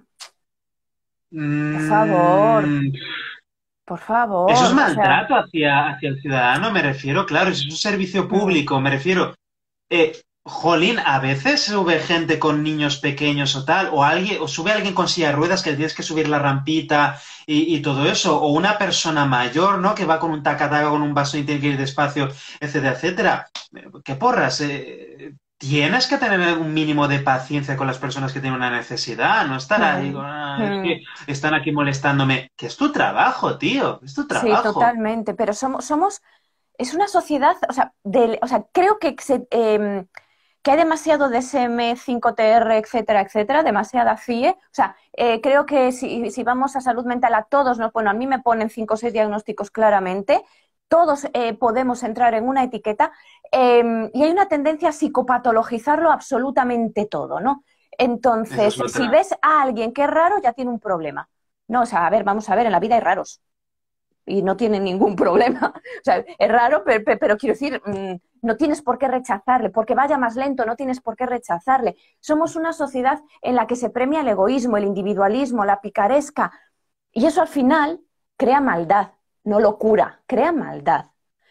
por favor, Mm, por eso es favor. O sea, maltrato hacia, hacia el ciudadano, me refiero, claro, eso es un servicio mm, público, me refiero. Eh, Jolín, a veces sube gente con niños pequeños o tal, o alguien, o sube alguien con silla de ruedas que le tienes que subir la rampita y, y todo eso, o una persona mayor, ¿no? Que va con un tacataca, con un vaso y tiene que ir despacio, etcétera, etcétera. ¿Qué porras? Eh, tienes que tener un mínimo de paciencia con las personas que tienen una necesidad, no estar ahí con, mm, "Ah, es mm. que están aquí molestándome", que es tu trabajo, tío, es tu Sí, trabajo. totalmente. Pero somos, somos, es una sociedad, o sea, del- o sea creo que se, em, que hay demasiado D S M, cinco T R, etcétera, etcétera, demasiada F I E. O sea, eh, creo que si, si, vamos a salud mental a todos, ¿no? Bueno, a mí me ponen cinco o seis diagnósticos claramente, todos eh, podemos entrar en una etiqueta eh, y hay una tendencia a psicopatologizarlo absolutamente todo, ¿no? Esa es Entonces, si otra. ves a alguien que es raro, ya tiene un problema. No, o sea, a ver, vamos a ver, en la vida hay raros y no tienen ningún problema. O sea, es raro, pero, pero quiero decir, mmm, no tienes por qué rechazarle, porque vaya más lento, no tienes por qué rechazarle. Somos una sociedad en la que se premia el egoísmo, el individualismo, la picaresca, y eso al final crea maldad, no locura, crea maldad.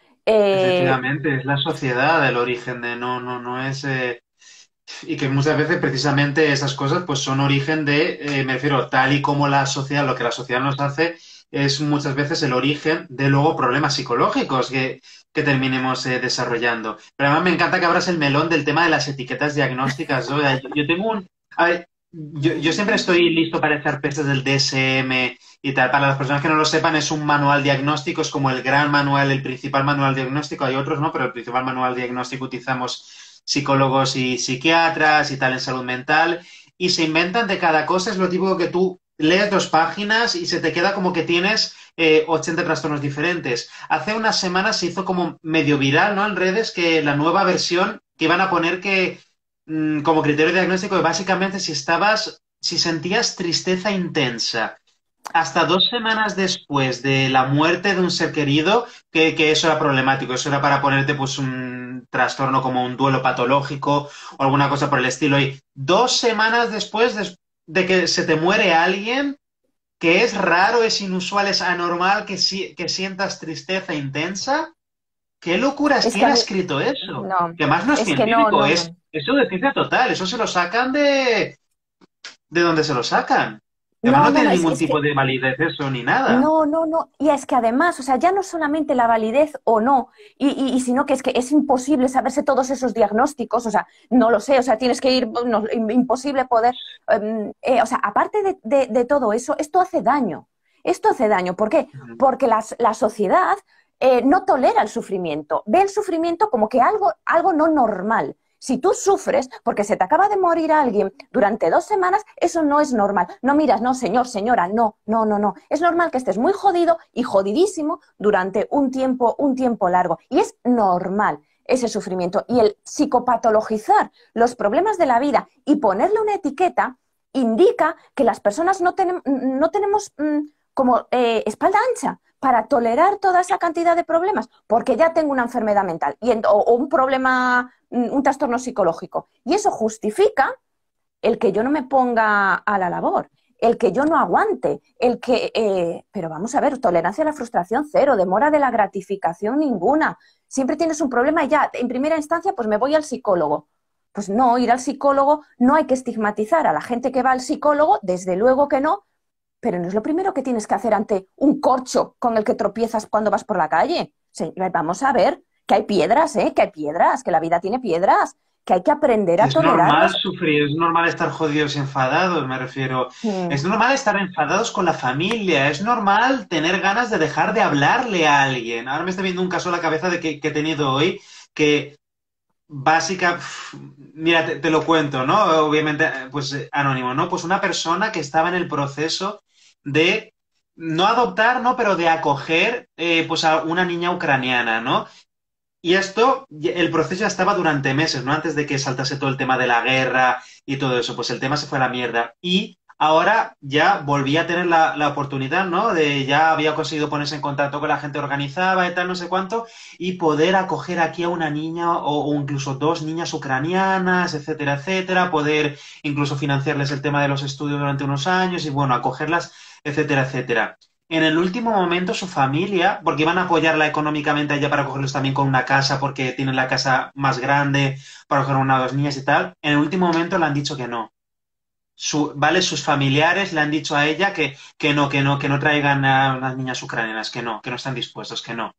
Eh, Efectivamente, es la sociedad el origen de no, no, no es. Eh, y que muchas veces precisamente esas cosas pues son origen de, eh, me refiero, tal y como la sociedad, lo que la sociedad nos hace es muchas veces el origen de luego problemas psicológicos que, que terminemos eh, desarrollando. Pero además me encanta que abras el melón del tema de las etiquetas diagnósticas. ¿No? Yo, yo tengo un... A ver, yo, yo siempre estoy listo para echar pestes del D S M y tal. Para las personas que no lo sepan, es un manual diagnóstico, es como el gran manual, el principal manual diagnóstico. Hay otros, ¿no? Pero el principal manual diagnóstico utilizamos psicólogos y psiquiatras y tal en salud mental. Y se inventan de cada cosa. Es lo típico que tú lees dos páginas y se te queda como que tienes eh, ochenta trastornos diferentes. Hace unas semanas se hizo como medio viral, ¿no? En redes que la nueva versión que iban a poner que mm, como criterio diagnóstico, que básicamente si estabas, si sentías tristeza intensa hasta dos semanas después de la muerte de un ser querido, que, que eso era problemático. Eso era para ponerte pues un trastorno como un duelo patológico o alguna cosa por el estilo. Y dos semanas después de, de que se te muere alguien, que es raro, es inusual, es anormal que, si, que sientas tristeza intensa. ¿Qué locuras? Es que ¿Quién a ha mí, escrito eso? no, Que además no es es que no, científico, no, es no. eso de ciencia total. Eso se lo sacan de... ¿De dónde se lo sacan? Que además No, no no, tiene no, es, ningún es tipo que de validez eso ni nada. no, no, no. Y es que además, o sea, ya no solamente la validez o no, y, y, y sino que es que es imposible saberse todos esos diagnósticos, o sea, no lo sé, o sea, tienes que ir, no, imposible poder, um, eh, o sea, aparte de, de, de, todo eso, esto hace daño. Esto hace daño. ¿Por qué? Ujú. Porque las, la sociedad eh, no tolera el sufrimiento, ve el sufrimiento como que algo, algo no normal. Si tú sufres porque se te acaba de morir alguien durante dos semanas, eso no es normal. No miras, no, señor, señora, no, no, no, no. Es normal que estés muy jodido y jodidísimo durante un tiempo, un tiempo largo. Y es normal ese sufrimiento. Y el psicopatologizar los problemas de la vida y ponerle una etiqueta indica que las personas no, tenem no tenemos mmm, como eh, espalda ancha para tolerar toda esa cantidad de problemas, porque ya tengo una enfermedad mental y en, o, o un problema, un trastorno psicológico. Y eso justifica el que yo no me ponga a la labor, el que yo no aguante, el que... Eh, pero vamos a ver, tolerancia a la frustración cero, demora de la gratificación ninguna. Siempre tienes un problema y ya, en primera instancia, pues me voy al psicólogo. Pues no, ir al psicólogo, no hay que estigmatizar a la gente que va al psicólogo, desde luego que no, pero no es lo primero que tienes que hacer ante un corcho con el que tropiezas cuando vas por la calle. Sí, vamos a ver que hay piedras, ¿eh? Que hay piedras, que la vida tiene piedras, que hay que aprender a Es normal tolerarlas. sufrir, es normal estar jodidos y enfadados, me refiero. Mm, Es normal estar enfadados con la familia, es normal tener ganas de dejar de hablarle a alguien. Ahora me está viendo un caso a la cabeza de que, que he tenido hoy que básica, pf, mira, te, te lo cuento, ¿no? Obviamente, eh, pues eh, anónimo, ¿no? Pues una persona que estaba en el proceso de no adoptar, ¿no? Pero de acoger, eh, pues a una niña ucraniana, ¿no? Y esto, el proceso ya estaba durante meses, ¿no? Antes de que saltase todo el tema de la guerra y todo eso, pues el tema se fue a la mierda. Y ahora ya volví a tener la, la oportunidad, ¿no? De ya había conseguido ponerse en contacto con la gente organizada y tal, no sé cuánto, y poder acoger aquí a una niña o, o incluso dos niñas ucranianas, etcétera, etcétera, poder incluso financiarles el tema de los estudios durante unos años y bueno, acogerlas, etcétera, etcétera. En el último momento su familia, porque iban a apoyarla económicamente a ella para cogerlos también con una casa, porque tienen la casa más grande para coger una o dos niñas y tal, en el último momento le han dicho que no. Su, ¿vale? Sus familiares le han dicho a ella que, que no, que no, que no traigan a unas niñas ucranianas, que no, que no están dispuestos, que no.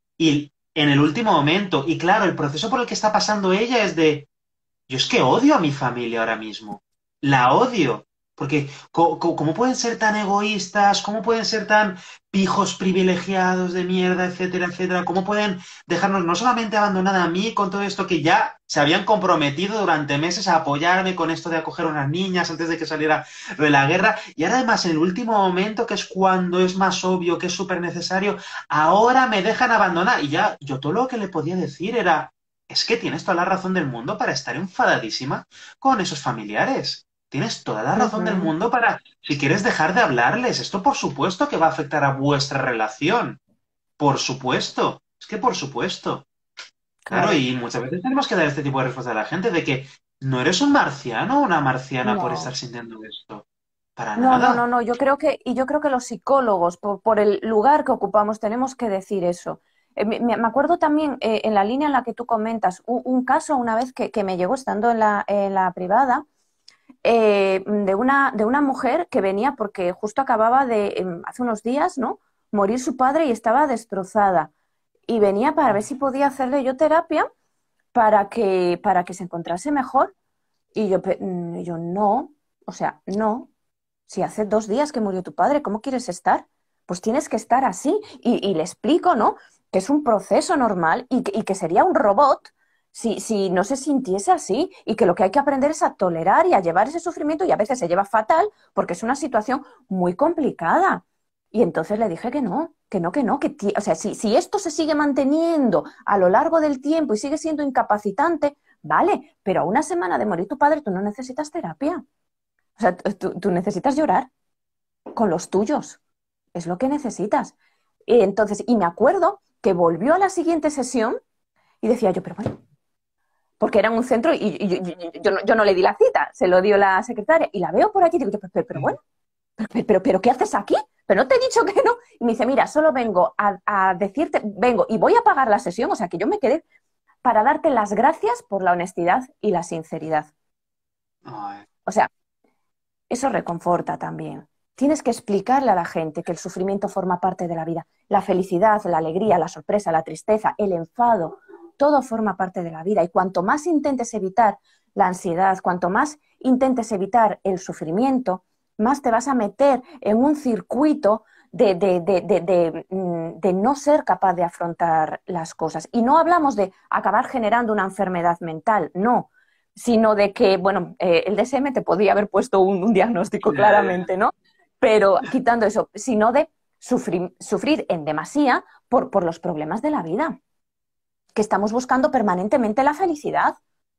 Y en el último momento, y claro, el proceso por el que está pasando ella es de, yo es que odio a mi familia ahora mismo. La odio. Porque, co- co- ¿cómo pueden ser tan egoístas? ¿Cómo pueden ser tan pijos privilegiados de mierda, etcétera, etcétera? ¿Cómo pueden dejarnos no solamente abandonada a mí con todo esto que ya se habían comprometido durante meses a apoyarme con esto de acoger a unas niñas antes de que saliera lo de la guerra? Y ahora además en el último momento, que es cuando es más obvio, que es súper necesario, ahora me dejan abandonar. Y ya, yo todo lo que le podía decir era, es que tienes toda la razón del mundo para estar enfadadísima con esos familiares. Tienes toda la razón del ujú, mundo para, si quieres, dejar de hablarles. Esto por supuesto que va a afectar a vuestra relación. Por supuesto. Es que por supuesto. Claro, claro. y muchas veces tenemos que dar este tipo de respuesta a la gente de que no eres un marciano o una marciana por estar No. sintiendo esto. Para No, no, no, nada. no. Yo creo que, y yo creo que los psicólogos, por, por el lugar que ocupamos, tenemos que decir eso. Eh, me, me acuerdo también, eh, en la línea en la que tú comentas, un, un caso una vez que, que me llegó estando en la, en la privada, eh, de una, de una mujer que venía porque justo acababa de, em, hace unos días, ¿no? Morir su padre y estaba destrozada. Y venía para ver si podía hacerle yo terapia para que, para que se encontrase mejor. Y yo, pe- mm, y yo no, o sea, no. Si hace dos días que murió tu padre, ¿cómo quieres estar? Pues tienes que estar así. Y, y le explico, ¿no? Que es un proceso normal y que, y que sería un robot si, si no se sintiese así y que lo que hay que aprender es a tolerar y a llevar ese sufrimiento y a veces se lleva fatal porque es una situación muy complicada. Y entonces le dije que no, que no, que no, que o sea, si, si esto se sigue manteniendo a lo largo del tiempo y sigue siendo incapacitante, vale, pero a una semana de morir tu padre tú no necesitas terapia. O sea, tú, tú necesitas llorar con los tuyos. Es lo que necesitas. Y entonces, y me acuerdo que volvió a la siguiente sesión y decía yo, pero bueno, porque era en un centro y, y, y, y yo, no, yo no le di la cita, se lo dio la secretaria y la veo por aquí y digo, pero, pero, pero bueno, pero, pero, pero, pero ¿qué haces aquí? Pero no te he dicho que no. Y me dice, mira, solo vengo a, a decirte, vengo y voy a pagar la sesión, o sea que yo me quedé para darte las gracias por la honestidad y la sinceridad. Ay. O sea, eso reconforta también. Tienes que explicarle a la gente que el sufrimiento forma parte de la vida. La felicidad, la alegría, la sorpresa, la tristeza, el enfado, todo forma parte de la vida. Y cuanto más intentes evitar la ansiedad, cuanto más intentes evitar el sufrimiento, más te vas a meter en un circuito de, de, de, de, de, de no ser capaz de afrontar las cosas. Y no hablamos de acabar generando una enfermedad mental, no, sino de que, bueno, eh, el D S M te podría haber puesto un, un diagnóstico claramente, ¿no? Pero quitando eso, sino de sufrir, sufrir en demasía por, por los problemas de la vida, que estamos buscando permanentemente la felicidad.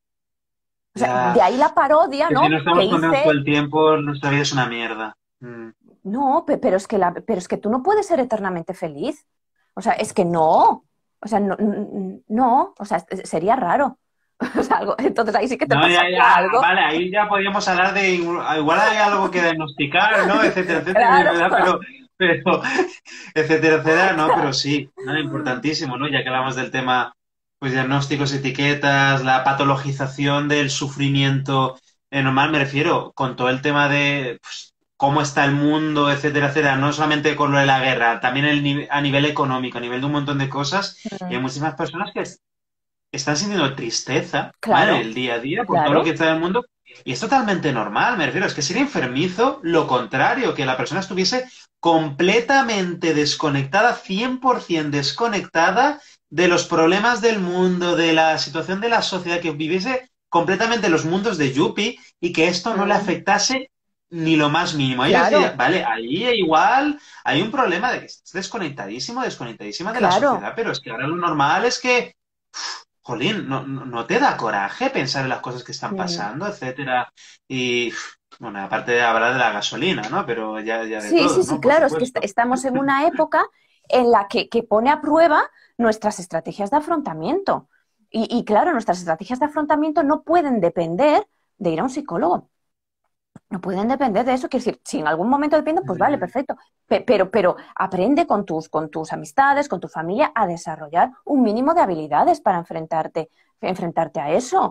O sea, Ya. de ahí la parodia, Que ¿no? si no Que estamos contentos todo hice... el tiempo, nuestra vida es una mierda. Mm. No, pe- pero es que la, pero es que tú no puedes ser eternamente feliz. O sea, es que no. O sea, no, n- no. O sea, es- sería raro. O sea, algo, entonces ahí sí que te No, ya, pasaría ya, algo. vale, ahí ya podríamos hablar de, igual hay algo que diagnosticar, ¿no? Etcétera, etcétera, Claro, ¿verdad? Pero, pero, etcétera, etcétera, no, pero sí, ¿no? Importantísimo, ¿no? Ya que hablamos del tema, pues, diagnósticos, etiquetas, la patologización del sufrimiento eh, normal, me refiero, con todo el tema de, pues, cómo está el mundo, etcétera, etcétera, no solamente con lo de la guerra, también el, ni- a nivel económico, a nivel de un montón de cosas, y hay muchísimas personas que están sintiendo tristeza, ¿vale? claro, El día a día por todo lo que claro. está en el mundo. Y es totalmente normal, me refiero. Es que sería enfermizo lo contrario, que la persona estuviese completamente desconectada, cien por ciento desconectada de los problemas del mundo, de la situación de la sociedad, que viviese completamente los mundos de Yuppie y que esto no le Mm, afectase ni lo más mínimo. Ellos dirían, claro, vale, ahí igual hay un problema de que estás desconectadísimo, desconectadísima de la claro. sociedad, pero es que ahora lo normal es que jolín, no, no, no te da coraje pensar en las cosas que están Mm. pasando, etcétera. Y, bueno, aparte de hablar de la gasolina, ¿no? Pero ya, ya de Sí, sí, todo, sí, ¿no? Por claro. Es que est- supuesto. estamos en una época en la que, que pone a prueba nuestras estrategias de afrontamiento. Y, y claro, nuestras estrategias de afrontamiento no pueden depender de ir a un psicólogo. No pueden depender de eso. Quiero decir, si en algún momento dependen, pues vale, Mm, perfecto. Pe- Pero, pero aprende con tus, con tus amistades, con tu familia, a desarrollar un mínimo de habilidades para enfrentarte, enfrentarte a eso.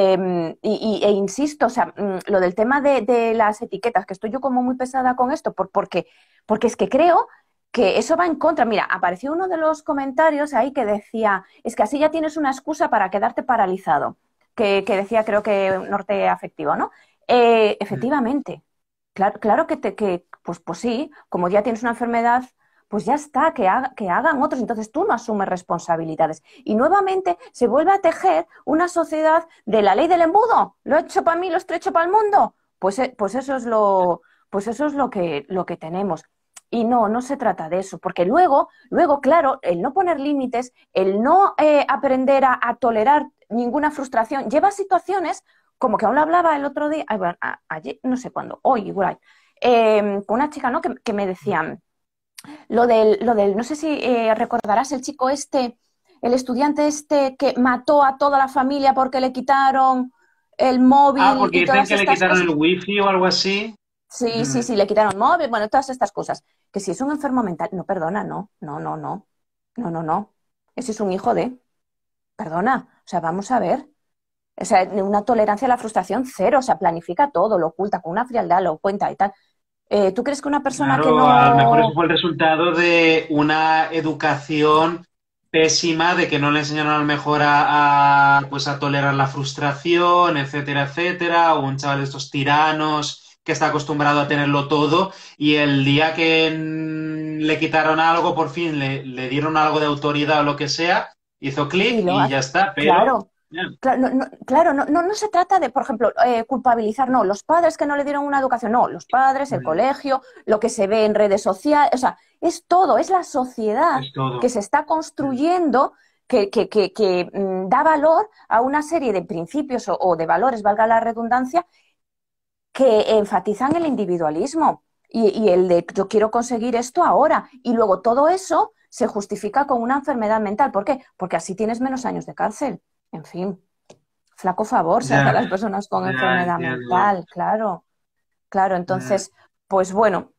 Eh, y, y- e insisto, o sea, mm, lo del tema de, de las etiquetas, que estoy yo como muy pesada con esto, por, porque, porque es que creo que eso va en contra. Mira, apareció uno de los comentarios ahí que decía, es que así ya tienes una excusa para quedarte paralizado, que, que decía creo que norte afectivo, ¿no? Eh, mm. efectivamente, claro, claro que, te, que pues, pues sí, como ya tienes una enfermedad, pues ya está, que, haga, que hagan otros, entonces tú no asumes responsabilidades. Y nuevamente se vuelve a tejer una sociedad de la ley del embudo, lo he hecho para mí, lo estrecho para el mundo. Pues, eh, pues eso es lo, pues eso es lo que, lo que tenemos. Y no, no se trata de eso, porque luego, luego, claro, el no poner límites, el no eh, aprender a, a tolerar ninguna frustración, lleva a situaciones como que aún lo hablaba el otro día, ay, bueno, a, ayer, no sé cuándo, hoy igual, eh, con una chica, ¿no? Que, que me decían lo del, lo del, no sé si eh, recordarás el chico este, el estudiante este que mató a toda la familia porque le quitaron el Ah, móvil porque y dicen todas que le estas quitaron el cosas. wifi o algo así. Sí, sí, Mm, sí, le quitaron el móvil, bueno, todas estas cosas. Que si es un enfermo mental, no, perdona, no, no, no, no, no, no, no. Ese es un hijo de, perdona, o sea, vamos a ver. O sea, una tolerancia a la frustración cero, o sea, planifica todo, lo oculta con una frialdad, lo cuenta y tal. Eh, ¿Tú crees que una persona que claro, a lo mejor eso no... fue el resultado de una educación pésima, de que no le enseñaron a lo mejor a, a, pues a tolerar la frustración, etcétera, etcétera, o un chaval de estos tiranos que está acostumbrado a tenerlo todo y el día que mm, le quitaron algo, por fin le, le dieron algo de autoridad o lo que sea, hizo Y clic lo y ya hace, está, pero claro, Ya. Claro, no, no, claro, no, no, no se trata de, por ejemplo, eh, culpabilizar, no, los padres que no le dieron una educación, no, los padres, el Mm, colegio, lo que se ve en redes sociales, o sea, es todo, es la sociedad es que todo. se está Mm, construyendo, que, que, que, que mm, da valor a una serie de principios o, o de valores, valga la redundancia, que enfatizan el individualismo y, y el de yo quiero conseguir esto ahora. Y luego todo eso se justifica con una enfermedad mental. ¿Por qué? Porque así tienes menos años de cárcel. En fin, flaco favor se hace a ya, las personas con ya enfermedad entiendo. mental, claro, claro. Mm. Entonces, pues bueno,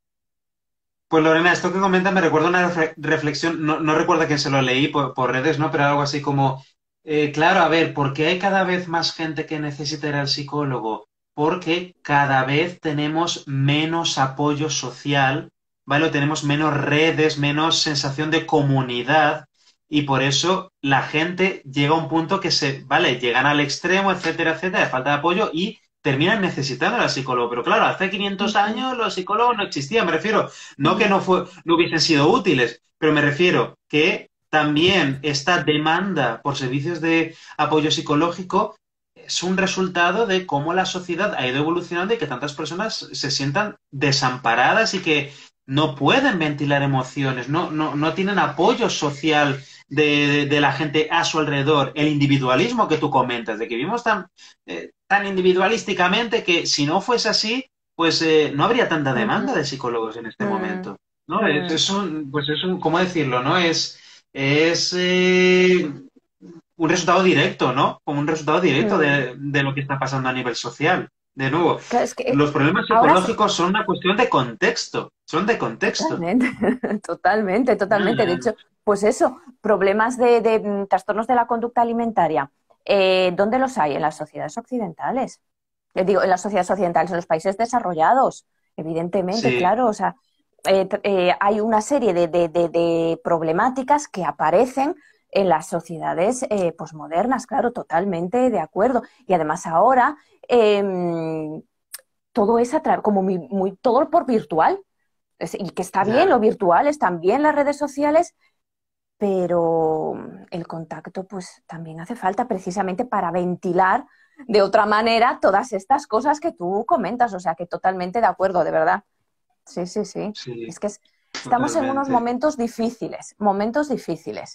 Pues Lorena, esto que comenta me recuerda una refle- reflexión, no, no recuerdo que se lo leí por, por redes, ¿no? Pero algo así como, eh, claro, a ver, ¿por qué hay cada vez más gente que necesita ir al psicólogo? Porque cada vez tenemos menos apoyo social, ¿vale? O tenemos menos redes, menos sensación de comunidad, y por eso la gente llega a un punto que se, ¿vale? Llegan al extremo, etcétera, etcétera, de falta de apoyo y terminan necesitando al psicólogo. Pero claro, hace quinientos ujú, años los psicólogos no existían, me refiero. No que ujú, no, fue, no hubiesen sido útiles, pero me refiero que también esta demanda por servicios de apoyo psicológico es un resultado de cómo la sociedad ha ido evolucionando y que tantas personas se sientan desamparadas y que no pueden ventilar emociones, no, no, no tienen apoyo social de, de, de, la gente a su alrededor. El individualismo que tú comentas, de que vivimos tan, eh, tan individualísticamente que si no fuese así, pues eh, no habría tanta demanda de ujú, psicólogos en este mm, momento. ¿No? Es, mm, es un, pues es un, ¿cómo decirlo? ¿No? Es, es eh, un resultado directo, ¿no? Como un resultado directo mm. de, de lo que está pasando a nivel social. De nuevo, Claro, es que eh, los problemas ahora se- psicológicos son una cuestión de contexto, son de contexto. totalmente, totalmente, Ya, totalmente. De ya. hecho, pues eso, problemas de, de, mm, trastornos de la conducta alimentaria. Eh, ¿dónde los hay? En las sociedades occidentales. Eh, digo, en las sociedades occidentales, en los países desarrollados, evidentemente, Sí, claro. O sea, eh, tr- eh, hay una serie de, de- de- de problemáticas que aparecen en las sociedades eh, posmodernas, claro, totalmente de acuerdo. Y además ahora em, todo es a tra- como muy, muy- todo por virtual. Es- y que está bien ya. lo virtual, están bien las redes sociales, pero el contacto pues también hace falta precisamente para ventilar de otra manera todas estas cosas que tú comentas, o sea que totalmente de acuerdo, de verdad. Sí, sí, sí. Sí, Es que es- estamos en unos totalmente. momentos difíciles, momentos difíciles.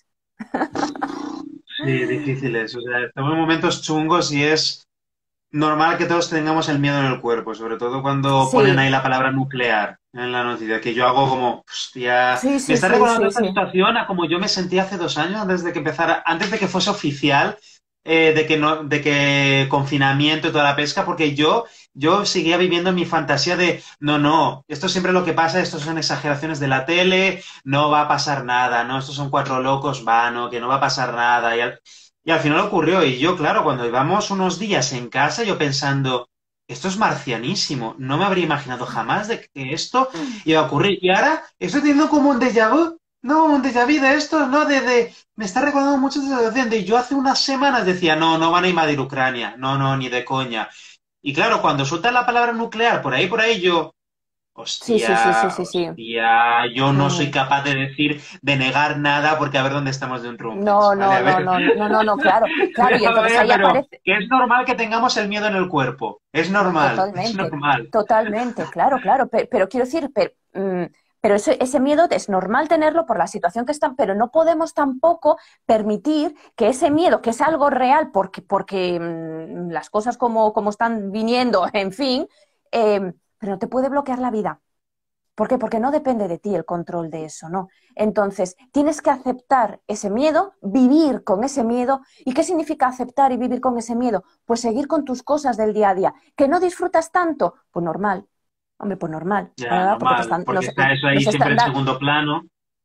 Sí, difíciles. O sea, estamos en momentos chungos y es normal que todos tengamos el miedo en el cuerpo, sobre todo cuando ponen Sí, ahí la palabra nuclear en la noticia, que yo hago como, hostia, sí, me sí, está sí, recordando sí, esta sí. situación a como yo me sentí hace dos años, antes de que empezara, antes de que fuese oficial, eh, de que no, de que confinamiento y toda la pesca, porque yo, yo seguía viviendo mi fantasía de, no, no, esto siempre lo que pasa, esto son exageraciones de la tele, no va a pasar nada, no, estos son cuatro locos, va, no, que no va a pasar nada, y al, y al final ocurrió, y yo, claro, cuando llevamos unos días en casa, yo pensando, esto es marcianísimo. No me habría imaginado jamás de que esto iba a ocurrir. Y ahora estoy teniendo como un déjà vu. No, un déjà vu de esto, ¿no? De, de- me está recordando mucho de esa situación. De yo hace unas semanas decía, no, no van a invadir Ucrania. No, no, ni de coña. Y claro, cuando sueltan la palabra nuclear por ahí, por ahí, yo, Sí, sí, sí, sí, hostia, sí, sí. hostia, yo no soy Mm. capaz de decir, de negar nada, porque a ver dónde estamos de un rumpens, No, ¿vale? no, A no, ver. no, no, no, no, claro, claro. Y A entonces ver, ahí pero aparece, que es normal que tengamos el miedo en el cuerpo. Es no, normal, es totalmente, normal. totalmente, claro, claro, pe- pero, quiero decir, pero, mm, pero eso- ese miedo es normal tenerlo por la situación que están, pero no podemos tampoco permitir que ese miedo, que es algo real, porque, porque mm, las cosas como, como están viniendo, en fin, eh, pero no te puede bloquear la vida. ¿Por qué? Porque no depende de ti el control de eso, ¿no? Entonces, tienes que aceptar ese miedo, vivir con ese miedo. ¿Y qué significa aceptar y vivir con ese miedo? Pues seguir con tus cosas del día a día. ¿Que no disfrutas tanto? Pues normal. Hombre, pues normal, Ya, ¿verdad? Porque te normal, están, porque nos, está eso ahí nos siempre están en dando segundo plano,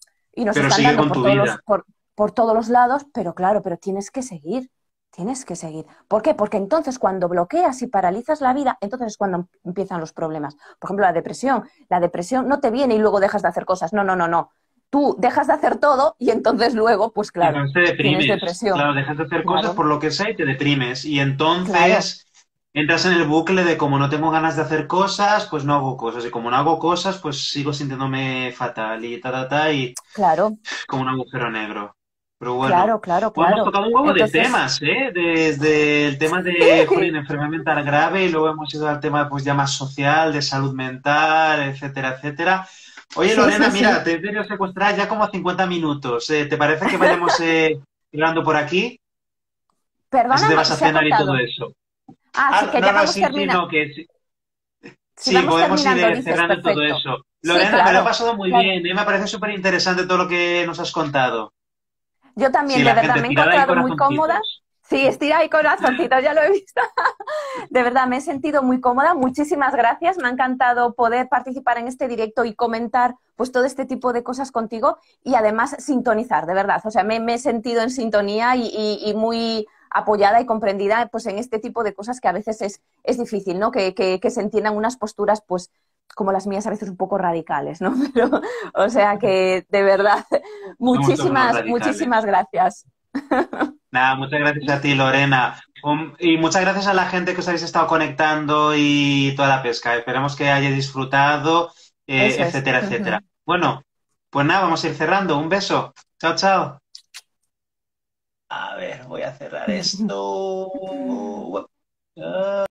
y nos pero están sigue dando con por tu todos los, vida. por, por todos los lados, pero claro, pero tienes que seguir. Tienes que seguir. ¿Por qué? Porque entonces cuando bloqueas y paralizas la vida, entonces es cuando empiezan los problemas. Por ejemplo, la depresión. La depresión no te viene y luego dejas de hacer cosas. No, no, no, no. Tú dejas de hacer todo y entonces luego, pues Y claro, entonces te tienes deprimes. depresión. Claro, dejas de hacer cosas Claro, por lo que sea y te deprimes. Y claro, entonces entras en el bucle de como no tengo ganas de hacer cosas, pues no hago cosas. Y como no hago cosas, pues sigo sintiéndome fatal y ta, ta, ta, y claro. como un agujero negro. Pero bueno, Claro, claro, pues hemos claro. tocado un huevo de Entonces, temas, ¿eh? Desde el tema de, jolín, enfermedad mental grave y luego hemos ido al tema pues ya más social, de salud mental, etcétera, etcétera. Oye, sí, Lorena, sí, mira, sí. te he tenido secuestrar ya como cincuenta minutos. Eh, ¿te parece que vayamos eh, llegando por aquí? Así te Perdóname, vas a se ha cenar y todo cortado. eso. Ah, sí, Ah, que no, ya no, vamos sí, sí, terminando. no, que sí, Si sí, vamos podemos ir terminando, eh, dices, cerrando todo perfecto. eso. Sí, Lorena, me lo he claro, pasado muy claro. bien, ¿eh? Me parece súper interesante todo lo que nos has contado. Yo Sí, también, de la verdad, gente, me he tirada y encontrado muy cómoda. corazoncitos. Sí, estira y corazoncitos, ya lo he visto. De verdad, me he sentido muy cómoda. Muchísimas gracias. Me ha encantado poder participar en este directo y comentar pues todo este tipo de cosas contigo y además sintonizar, de verdad. O sea, me, me he sentido en sintonía y, y, y, muy apoyada y comprendida pues en este tipo de cosas que a veces es, es difícil, ¿no? Que, que, que se entiendan unas posturas pues como las mías a veces un poco radicales, ¿no? Pero, o sea que de verdad, Somos todos unos muchísimas, muchísimas radicales. gracias. Nada, muchas gracias a ti, Lorena. Um, y muchas gracias a la gente que os habéis estado conectando y toda la pesca. Esperemos que hayáis disfrutado, eh, Eso es. etcétera, Uh etcétera. -huh. Bueno, pues nada, vamos a ir cerrando. Un beso. Chao, chao. A ver, voy a cerrar esto.